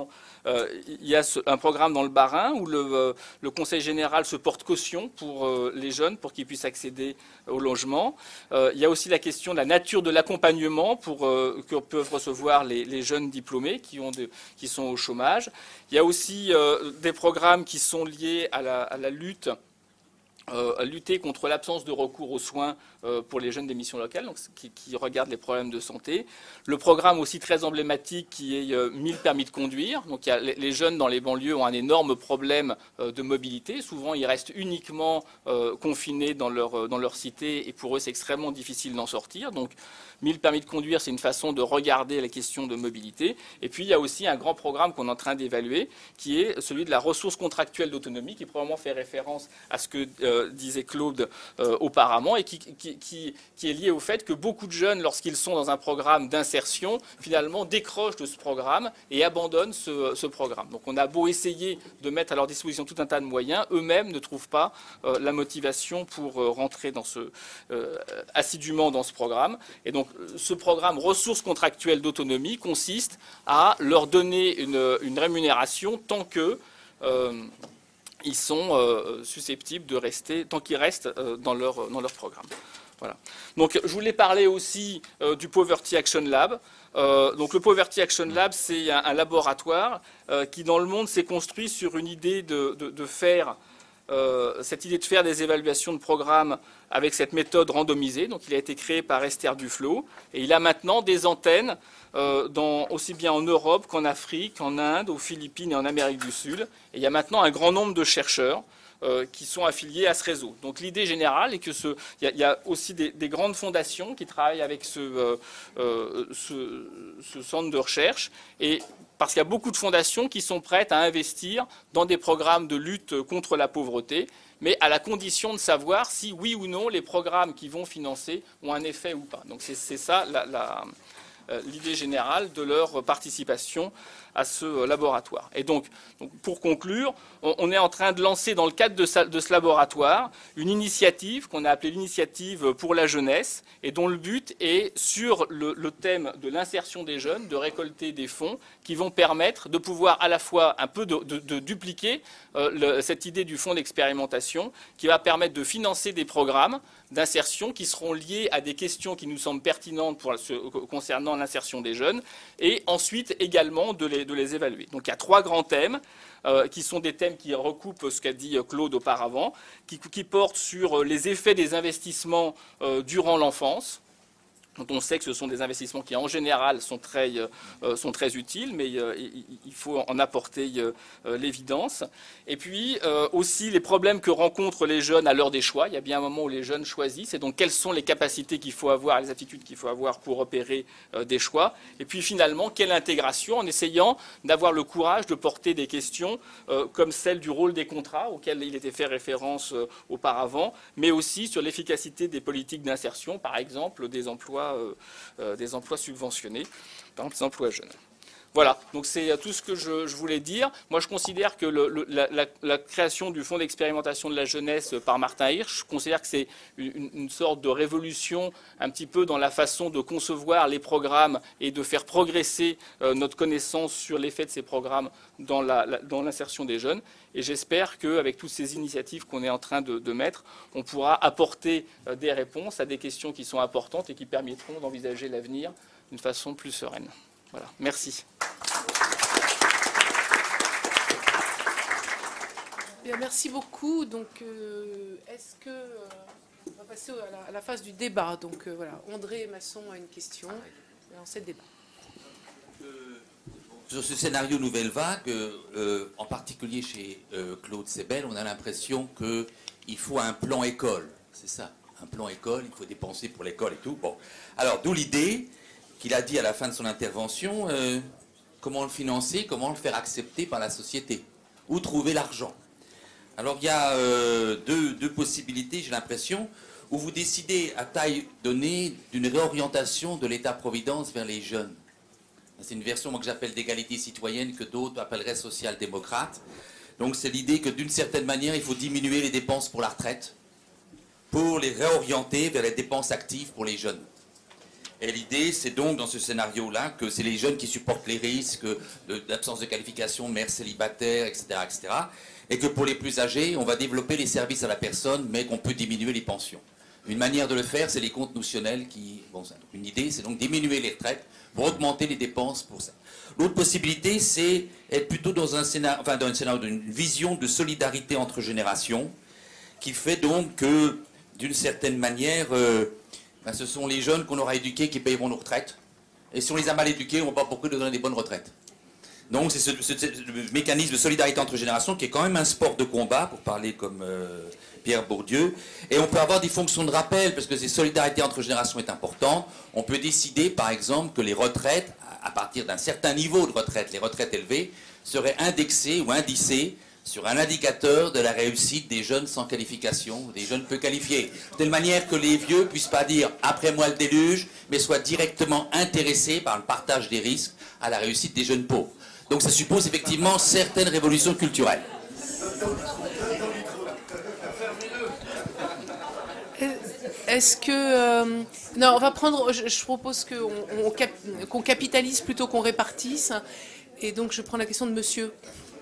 il y a un programme dans le Bas-Rhin où le Conseil général se porte caution pour les jeunes, pour qu'ils puissent accéder au logement. Il y a aussi la question de la nature de l'accompagnement que peuvent recevoir les jeunes diplômés qui sont au chômage. Il y a aussi des programmes qui sont liés à la lutte à lutter contre l'absence de recours aux soins pour les jeunes des missions locales, donc, qui regardent les problèmes de santé. Le programme aussi très emblématique qui est 1000 permis de conduire. Donc, les jeunes dans les banlieues ont un énorme problème de mobilité. Souvent, ils restent uniquement confinés dans leur cité et pour eux, c'est extrêmement difficile d'en sortir. Donc, 1000 permis de conduire, c'est une façon de regarder la question de mobilité. Et puis, il y a aussi un grand programme qu'on est en train d'évaluer, qui est celui de la ressource contractuelle d'autonomie, qui probablement fait référence à ce que disait Claude auparavant, et qui est lié au fait que beaucoup de jeunes, lorsqu'ils sont dans un programme d'insertion, finalement décrochent de ce programme et abandonnent ce programme. Donc, on a beau essayer de mettre à leur disposition tout un tas de moyens, eux-mêmes ne trouvent pas la motivation pour rentrer assidûment dans ce programme. Et donc, ce programme ressources contractuelles d'autonomie consiste à leur donner une rémunération tant que ils sont susceptibles de rester, tant qu'ils restent dans leur programme. Voilà. Donc, je voulais parler aussi du Poverty Action Lab. Donc, le Poverty Action Lab, c'est un laboratoire qui, dans le monde, s'est construit sur une idée de faire cette idée de faire des évaluations de programmes avec cette méthode randomisée. Donc, il a été créé par Esther Duflo et il a maintenant des antennes aussi bien en Europe qu'en Afrique, en Inde, aux Philippines et en Amérique du Sud. Et il y a maintenant un grand nombre de chercheurs qui sont affiliés à ce réseau. Donc l'idée générale est que il y a aussi des grandes fondations qui travaillent avec ce centre de recherche, et parce qu'il y a beaucoup de fondations qui sont prêtes à investir dans des programmes de lutte contre la pauvreté, mais à la condition de savoir si oui ou non les programmes qui vont financer ont un effet ou pas. Donc c'est ça l'idée générale de leur participation à ce laboratoire. Et donc pour conclure, on est en train de lancer dans le cadre de ce laboratoire une initiative qu'on a appelée l'initiative pour la jeunesse, et dont le but est, sur le thème de l'insertion des jeunes, de récolter des fonds qui vont permettre de pouvoir à la fois un peu de dupliquer cette idée du fonds d'expérimentation, qui va permettre de financer des programmes d'insertion qui seront liés à des questions qui nous semblent pertinentes concernant l'insertion des jeunes, et ensuite également de les évaluer. Donc il y a 3 grands thèmes qui sont des thèmes qui recoupent ce qu'a dit Claude auparavant, qui portent sur les effets des investissements durant l'enfance, dont on sait que ce sont des investissements qui, en général, sont très utiles, mais il faut en apporter l'évidence. Et puis, aussi les problèmes que rencontrent les jeunes à l'heure des choix. Il y a bien un moment où les jeunes choisissent, et donc quelles sont les capacités qu'il faut avoir, les aptitudes qu'il faut avoir pour opérer des choix. Et puis, finalement, quelle intégration, en essayant d'avoir le courage de porter des questions comme celle du rôle des contrats, auquel il était fait référence auparavant, mais aussi sur l'efficacité des politiques d'insertion, par exemple, des emplois subventionnés, par exemple des emplois jeunes. Voilà, donc c'est tout ce que je voulais dire. Moi, je considère que la création du fonds d'expérimentation de la jeunesse par Martin Hirsch, je considère que c'est une sorte de révolution un petit peu dans la façon de concevoir les programmes et de faire progresser notre connaissance sur l'effet de ces programmes dans l'insertion des jeunes. Et j'espère qu'avec toutes ces initiatives qu'on est en train de mettre, on pourra apporter des réponses à des questions qui sont importantes et qui permettront d'envisager l'avenir d'une façon plus sereine. Voilà, merci. Bien, merci beaucoup. Donc, est-ce que on va passer à la phase du débat. Donc voilà, André Masson a une question. Et on le débat. Sur ce scénario Nouvelle Vague, en particulier chez Claude Sebel, on a l'impression qu'il faut un plan école. C'est ça, un plan école, il faut dépenser pour l'école et tout. Bon, alors d'où l'idée qu'il a dit à la fin de son intervention, comment le financer, comment le faire accepter par la société, où trouver l'argent. Alors il y a deux possibilités, j'ai l'impression, où vous décidez à taille donnée d'une réorientation de l'État-providence vers les jeunes. C'est une version que j'appelle d'égalité citoyenne, que d'autres appelleraient social-démocrate. Donc c'est l'idée que d'une certaine manière, il faut diminuer les dépenses pour la retraite, pour les réorienter vers les dépenses actives pour les jeunes. Et l'idée, c'est donc dans ce scénario-là que c'est les jeunes qui supportent les risques d'absence de qualification, mères célibataires, etc., etc. Et que pour les plus âgés, on va développer les services à la personne, mais qu'on peut diminuer les pensions. Une manière de le faire, c'est les comptes notionnels qui... Bon, une idée, c'est donc diminuer les retraites pour augmenter les dépenses pour ça. L'autre possibilité, c'est être plutôt dans un scénario, enfin dans un scénario d'une vision de solidarité entre générations, qui fait donc que, d'une certaine manière, ce sont les jeunes qu'on aura éduqués qui payeront nos retraites. Et si on les a mal éduqués, on ne va pas beaucoup de donner des bonnes retraites. Donc c'est ce mécanisme de solidarité entre générations qui est quand même un sport de combat, pour parler comme Pierre Bourdieu. Et on peut avoir des fonctions de rappel, parce que cette solidarité entre générations est importante. On peut décider, par exemple, que les retraites, à partir d'un certain niveau de retraite, les retraites élevées, seraient indexées ou indicées sur un indicateur de la réussite des jeunes sans qualification, des jeunes peu qualifiés. De telle manière que les vieux ne puissent pas dire « après moi le déluge », mais soient directement intéressés par le partage des risques à la réussite des jeunes pauvres. Donc ça suppose effectivement certaines révolutions culturelles. Est-ce que... non, on va prendre... Je propose qu'on capitalise plutôt qu'on répartisse. Et donc je prends la question de monsieur.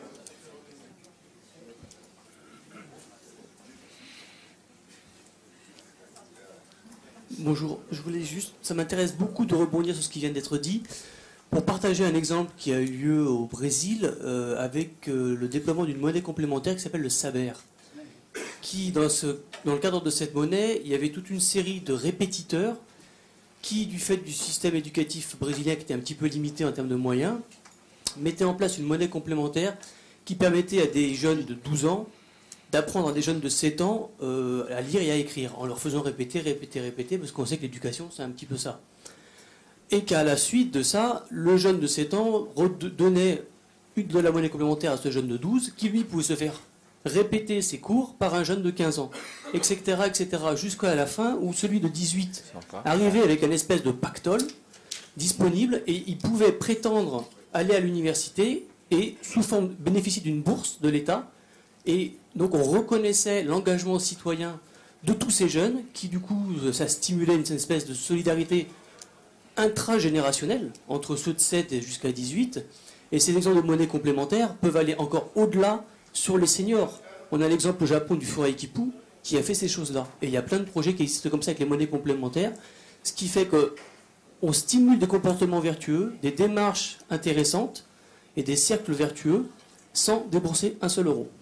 Bonjour, je voulais juste, ça m'intéresse beaucoup de rebondir sur ce qui vient d'être dit, pour partager un exemple qui a eu lieu au Brésil avec le déploiement d'une monnaie complémentaire qui s'appelle le Saber. Qui, dans le cadre de cette monnaie, il y avait toute une série de répétiteurs qui, du fait du système éducatif brésilien qui était un petit peu limité en termes de moyens, mettaient en place une monnaie complémentaire qui permettait à des jeunes de 12 ans d'apprendre à des jeunes de 7 ans à lire et à écrire, en leur faisant répéter, parce qu'on sait que l'éducation, c'est un petit peu ça. Et qu'à la suite de ça, le jeune de 7 ans donnait de la monnaie complémentaire à ce jeune de 12, qui lui pouvait se faire répéter ses cours par un jeune de 15 ans, etc., jusqu'à la fin où celui de 18 arrivait avec une espèce de pactole disponible et il pouvait prétendre aller à l'université et sous forme bénéficier d'une bourse de l'État. Et donc on reconnaissait l'engagement citoyen de tous ces jeunes qui du coup ça stimulait une espèce de solidarité intragénérationnelle entre ceux de 7 et jusqu'à 18. Et ces exemples de monnaie complémentaire peuvent aller encore au-delà sur les seniors. On a l'exemple au Japon du Forêt Kipu qui a fait ces choses-là. Et il y a plein de projets qui existent comme ça avec les monnaies complémentaires, ce qui fait qu'on stimule des comportements vertueux, des démarches intéressantes et des cercles vertueux sans débourser un seul euro.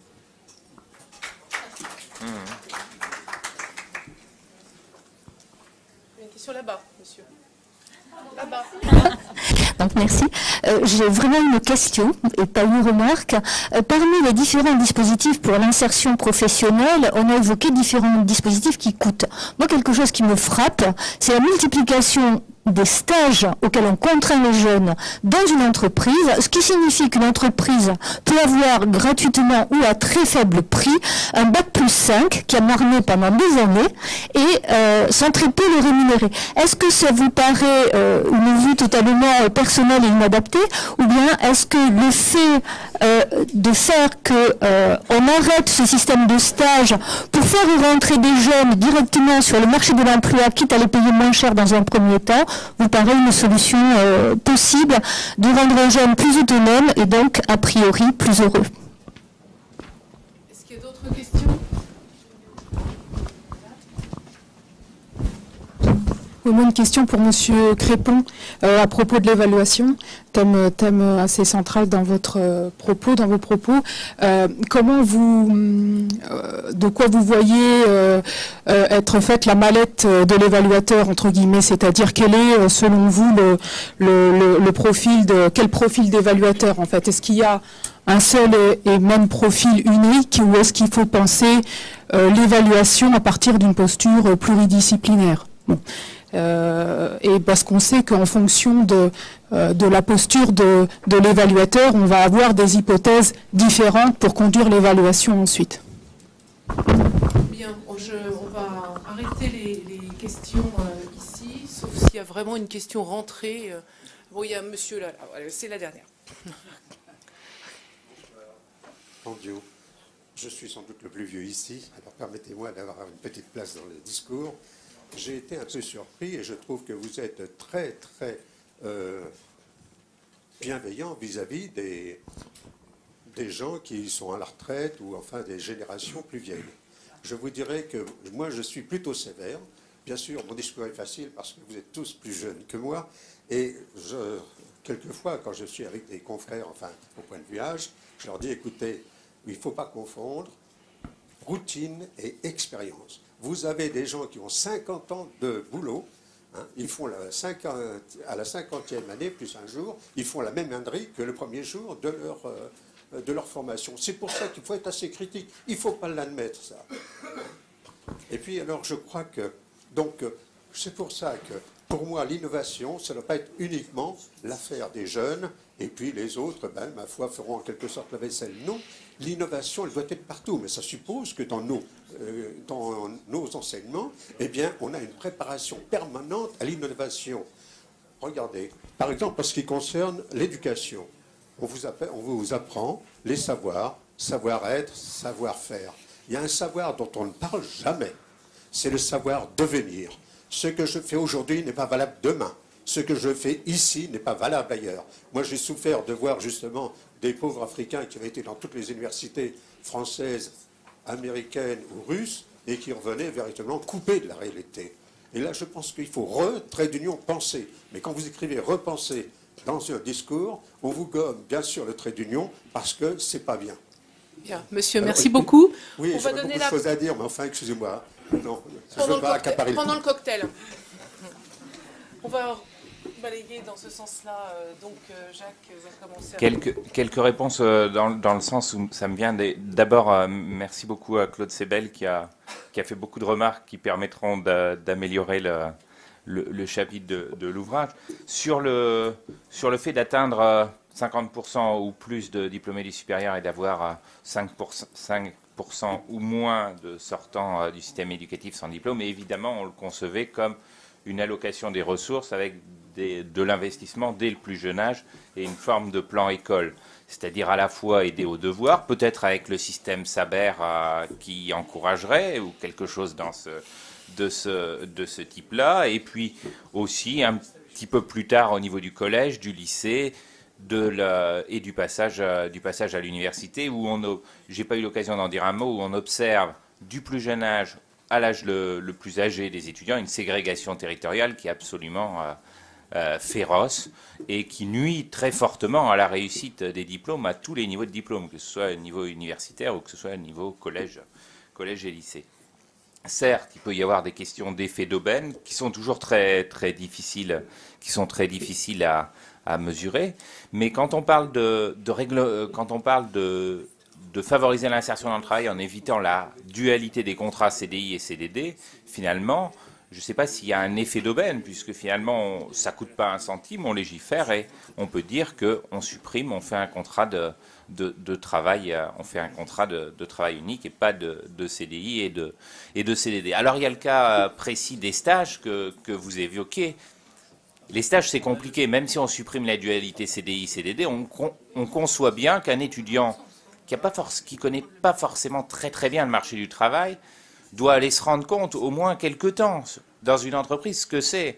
Une question là-bas, monsieur. Là-bas. Donc merci. J'ai vraiment une question et pas une remarque. Parmi les différents dispositifs pour l'insertion professionnelle, on a évoqué différents dispositifs qui coûtent. Moi, quelque chose qui me frappe, c'est la multiplication des stages auxquels on contraint les jeunes dans une entreprise, ce qui signifie qu'une entreprise peut avoir gratuitement ou à très faible prix un bac plus 5 qui a marné pendant des années et sans très peu le rémunérer. Est-ce que ça vous paraît une vue totalement personnelle et inadaptée, ou bien est-ce que le fait de faire on arrête ce système de stage pour faire rentrer des jeunes directement sur le marché de l'emploi, quitte à les payer moins cher dans un premier temps, vous paraît une solution possible de rendre un jeune plus autonome et donc, a priori, plus heureux? Est-ce qu'il y a d'autres questions? Moi, une question pour Monsieur Crépon à propos de l'évaluation, thème assez central dans votre propos, dans vos propos. Comment de quoi vous voyez être faite la mallette de l'évaluateur entre guillemets, c'est-à-dire quel est selon vous le profil quel profil d'évaluateur en fait? Est-ce qu'il y a un seul et même profil unique, ou est-ce qu'il faut penser l'évaluation à partir d'une posture pluridisciplinaire? Bon. Et parce qu'on sait qu'en fonction de la posture de l'évaluateur, on va avoir des hypothèses différentes pour conduire l'évaluation ensuite. Bien, on va arrêter les questions ici, sauf s'il y a vraiment une question rentrée. Bon, il y a un monsieur là, c'est la dernière. Mon Dieu, je suis sans doute le plus vieux ici, alors permettez-moi d'avoir une petite place dans le discours. j'ai été un peu surpris et je trouve que vous êtes très, très bienveillant vis-à-vis des gens qui sont à la retraite ou enfin des générations plus vieilles. Je vous dirais que moi, je suis plutôt sévère. Bien sûr, mon discours est facile parce que vous êtes tous plus jeunes que moi. Et quelquefois, quand je suis avec des confrères, enfin, au point de vue âge, je leur dis, écoutez, il ne faut pas confondre routine et expérience. Vous avez des gens qui ont 50 ans de boulot, hein, ils font à la 50e année, plus un jour, ils font la même ânerie que le premier jour de leur formation. C'est pour ça qu'il faut être assez critique. Il ne faut pas l'admettre, ça. Et puis, alors, je crois que... Donc, c'est pour ça que, pour moi, l'innovation, ça ne doit pas être uniquement l'affaire des jeunes, et puis les autres, ben, ma foi, feront en quelque sorte la vaisselle. Non, l'innovation, elle doit être partout, mais ça suppose que dans nos enseignements, eh bien, on a une préparation permanente à l'innovation. Regardez, par exemple, en ce qui concerne l'éducation, on vous apprend les savoirs, savoir-être, savoir-faire. Il y a un savoir dont on ne parle jamais, c'est le savoir devenir. Ce que je fais aujourd'hui n'est pas valable demain. Ce que je fais ici n'est pas valable ailleurs. Moi, j'ai souffert de voir justement des pauvres Africains qui avaient été dans toutes les universités françaises, américaines ou russes et qui revenaient véritablement coupés de la réalité. Et là, je pense qu'il faut trait d'union, penser. Mais quand vous écrivez repenser dans un discours, on vous gomme bien sûr le trait d'union parce que c'est pas bien. Bien, monsieur, merci beaucoup. Oui, j'aurais beaucoup de choses à dire, mais enfin, excusez-moi. Non, je ne veux pas accaparer le coup. Pendant le cocktail. On va balayer dans ce sens-là. Donc, Jacques va commencer. Quelques réponses dans le sens où ça me vient. D'abord, merci beaucoup à Claude Sebel qui a fait beaucoup de remarques qui permettront d'améliorer le chapitre de l'ouvrage. Sur le fait d'atteindre 50% ou plus de diplômés du supérieur et d'avoir 5% ou moins de sortants du système éducatif sans diplôme, et évidemment, on le concevait comme une allocation des ressources avec de l'investissement dès le plus jeune âge et une forme de plan école, c'est-à-dire à la fois aider aux devoirs, peut-être avec le système Saber qui encouragerait ou quelque chose de ce type-là, et puis aussi un petit peu plus tard au niveau du collège, du lycée, et du passage à l'université, où j'ai pas eu l'occasion d'en dire un mot, où on observe du plus jeune âge à l'âge le plus âgé des étudiants une ségrégation territoriale qui est absolument féroce et qui nuit très fortement à la réussite des diplômes à tous les niveaux de diplôme, que ce soit au niveau universitaire ou que ce soit au niveau collège et lycée. Certes, il peut y avoir des questions d'effet d'aubaine qui sont toujours très difficiles, à mesurer, mais quand on parle de favoriser l'insertion dans le travail en évitant la dualité des contrats CDI et CDD, finalement, je ne sais pas s'il y a un effet d'aubaine, puisque finalement, ça ne coûte pas un centime, on légifère et on peut dire qu'on supprime, on fait un contrat de travail, on fait un contrat de travail unique et pas de CDI et de CDD. Alors, il y a le cas précis des stages que vous évoquez. Les stages, c'est compliqué. Même si on supprime la dualité CDI-CDD, on conçoit bien qu'un étudiant qui ne connaît pas forcément très bien le marché du travail doit aller se rendre compte au moins quelque temps dans une entreprise ce que c'est.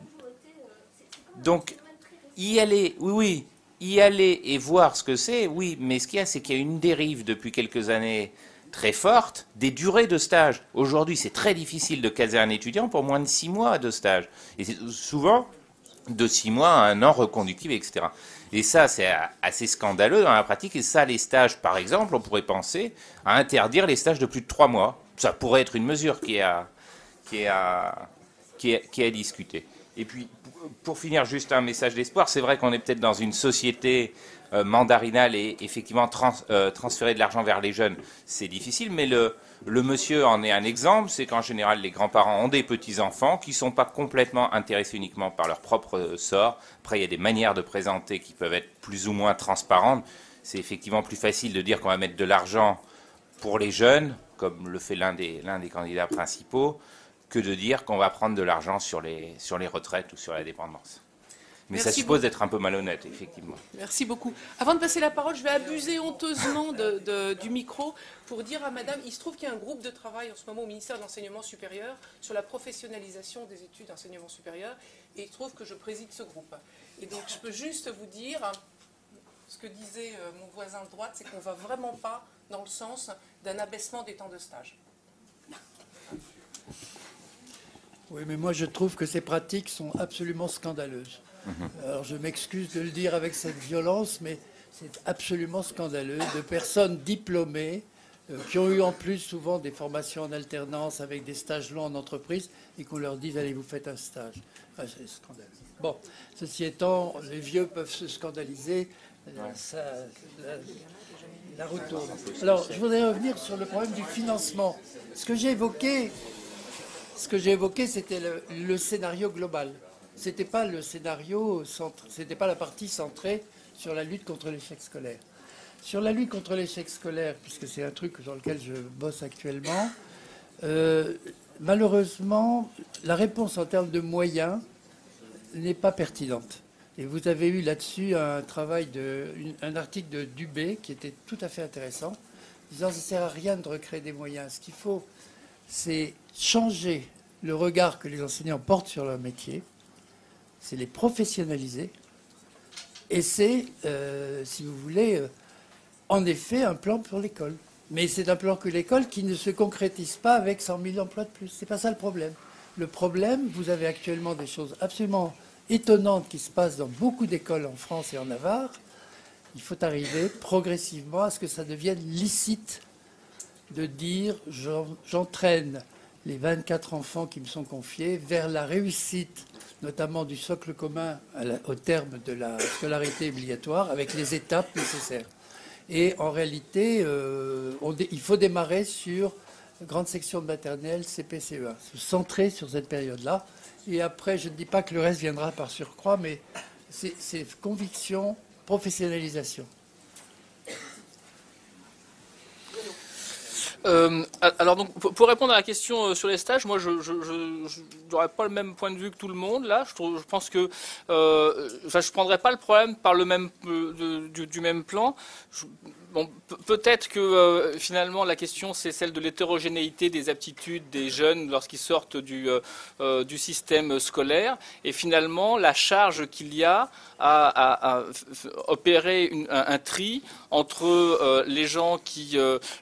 Donc, y aller et voir ce que c'est, oui, mais ce qu'il y a, c'est qu'il y a une dérive depuis quelques années très forte des durées de stage. Aujourd'hui, c'est très difficile de caser un étudiant pour moins de 6 mois de stage. Et c'est souvent de 6 mois à 1 an reconductible, etc. Et ça, c'est assez scandaleux dans la pratique. Et ça, les stages, par exemple, on pourrait penser à interdire les stages de plus de 3 mois. Ça pourrait être une mesure qui est à discuter. Et puis, pour finir, juste un message d'espoir. C'est vrai qu'on est peut-être dans une société mandarinale et effectivement transférer de l'argent vers les jeunes, c'est difficile. Mais le monsieur en est un exemple. C'est qu'en général, les grands-parents ont des petits-enfants qui ne sont pas complètement intéressés uniquement par leur propre sort. Après, il y a des manières de présenter qui peuvent être plus ou moins transparentes. C'est effectivement plus facile de dire qu'on va mettre de l'argent pour les jeunes, comme le fait l'un des candidats principaux, que de dire qu'on va prendre de l'argent sur les retraites ou sur la dépendance. Mais Merci ça suppose beaucoup. d'être un peu malhonnête, effectivement. Merci beaucoup. Avant de passer la parole, je vais abuser honteusement du micro pour dire à madame, il se trouve qu'il y a un groupe de travail en ce moment au ministère de l'Enseignement supérieur sur la professionnalisation des études d'enseignement supérieur, et il se trouve que je préside ce groupe. Et donc je peux juste vous dire, ce que disait mon voisin de droite, c'est qu'on ne va vraiment pas dans le sens d'un abaissement des temps de stage. Oui, mais moi je trouve que ces pratiques sont absolument scandaleuses. Alors je m'excuse de le dire avec cette violence, mais c'est absolument scandaleux de personnes diplômées qui ont eu en plus souvent des formations en alternance avec des stages longs en entreprise et qu'on leur dise allez vous faites un stage. Ah, c'est scandaleux. Bon, ceci étant, les vieux peuvent se scandaliser, la retourne. Alors je voudrais revenir sur le problème du financement. Ce que j'ai évoqué, c'était le scénario global. C'était pas le scénario, c'était pas la partie centrée sur la lutte contre l'échec scolaire. Sur la lutte contre l'échec scolaire, puisque c'est un truc sur lequel je bosse actuellement, malheureusement, la réponse en termes de moyens n'est pas pertinente. Et vous avez eu là-dessus un article de Dubé qui était tout à fait intéressant, disant que ça ne sert à rien de recréer des moyens. Ce qu'il faut, c'est changer le regard que les enseignants portent sur leur métier, c'est les professionnaliser, et c'est, si vous voulez, en effet, un plan pour l'école. Mais c'est un plan pour l'école qui ne se concrétise pas avec 100 000 emplois de plus. C'est pas ça le problème. Le problème, vous avez actuellement des choses absolument étonnantes qui se passent dans beaucoup d'écoles en France et en Navarre. Il faut arriver progressivement à ce que ça devienne licite de dire j'entraîne les 24 enfants qui me sont confiés vers la réussite, notamment du socle commun au terme de la scolarité obligatoire, avec les étapes nécessaires. Et en réalité, il faut démarrer sur grande section de maternelle, CP, CE1, se centrer sur cette période-là. Et après, je ne dis pas que le reste viendra par surcroît, mais c'est conviction, professionnalisation. Alors donc, pour répondre à la question sur les stages, moi je n'aurais pas le même point de vue que tout le monde là. Je pense que je prendrais pas le problème par le même du même plan. Bon, peut-être que finalement la question c'est celle de l'hétérogénéité des aptitudes des jeunes lorsqu'ils sortent du système scolaire, et finalement la charge qu'il y a à opérer un tri entre les gens qui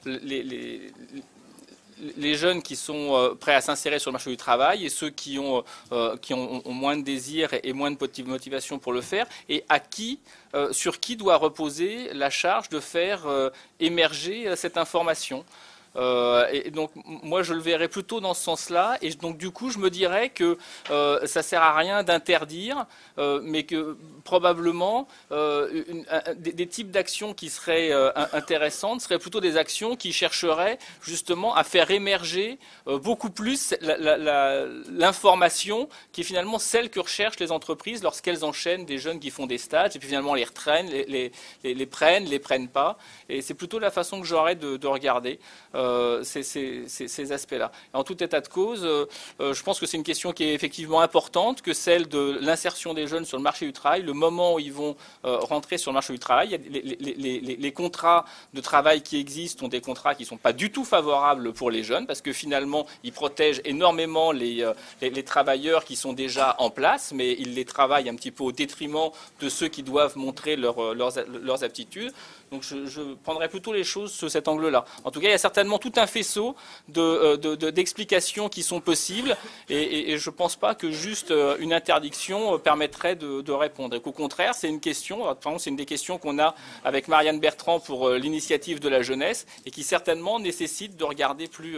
les jeunes qui sont prêts à s'insérer sur le marché du travail et ceux qui ont moins de désir et moins de motivation pour le faire, et sur qui doit reposer la charge de faire émerger cette information. Et donc moi je le verrais plutôt dans ce sens-là, et donc du coup je me dirais que ça sert à rien d'interdire, mais que probablement des types d'actions qui seraient intéressantes seraient plutôt des actions qui chercheraient justement à faire émerger beaucoup plus l'information qui est finalement celle que recherchent les entreprises lorsqu'elles enchaînent des jeunes qui font des stages et puis finalement les retraînent, les prennent pas, et c'est plutôt la façon que j'aurais de regarder ces aspects-là. En tout état de cause, je pense que c'est une question qui est effectivement importante, que celle de l'insertion des jeunes sur le marché du travail, le moment où ils vont rentrer sur le marché du travail. Les contrats de travail qui existent sont des contrats qui ne sont pas du tout favorables pour les jeunes, parce que finalement, ils protègent énormément les travailleurs qui sont déjà en place, mais ils les travaillent un petit peu au détriment de ceux qui doivent montrer leurs aptitudes. Donc je prendrais plutôt les choses sous cet angle-là. En tout cas, il y a certainement tout un faisceau d'explications qui sont possibles, et je ne pense pas que juste une interdiction permettrait de répondre. Et qu'au contraire, c'est une question, par exemple, c'est une des questions qu'on a avec Marianne Bertrand pour l'initiative de la jeunesse, et qui certainement nécessite de regarder plus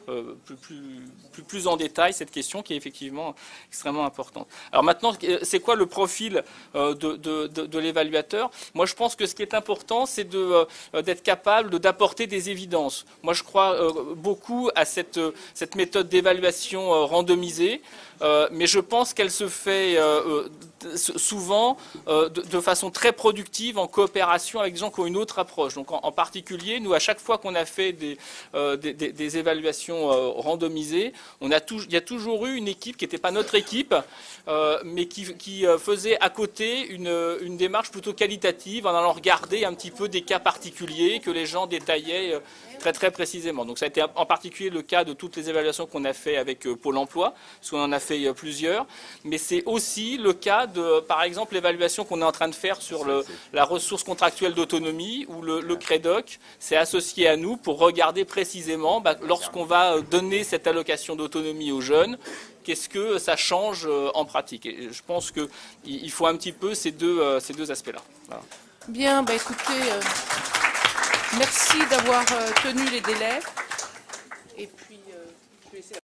en détail cette question qui est effectivement extrêmement importante. Alors maintenant, c'est quoi le profil de l'évaluateur? Moi, je pense que ce qui est important, c'est d'être capable d'apporter des évidences. Moi, je crois beaucoup à cette méthode d'évaluation randomisée, mais je pense qu'elle se fait souvent de façon très productive en coopération avec des gens qui ont une autre approche. Donc en particulier, nous, à chaque fois qu'on a fait des évaluations randomisées, il y a toujours eu une équipe qui n'était pas notre équipe, mais qui faisait à côté une démarche plutôt qualitative en allant regarder un petit peu des cas particuliers que les gens détaillaient très très précisément. Donc ça a été en particulier le cas de toutes les évaluations qu'on a fait avec Pôle emploi, parce qu'on en a fait plusieurs, mais c'est aussi le cas de, par exemple, l'évaluation qu'on est en train de faire sur la ressource contractuelle d'autonomie, où le CREDOC s'est associé à nous pour regarder précisément, lorsqu'on va donner cette allocation d'autonomie aux jeunes, qu'est-ce que ça change en pratique. Et je pense qu'il faut un petit peu ces deux aspects-là. Voilà. Bien, écoutez, merci d'avoir tenu les délais. Et puis, je vais essayer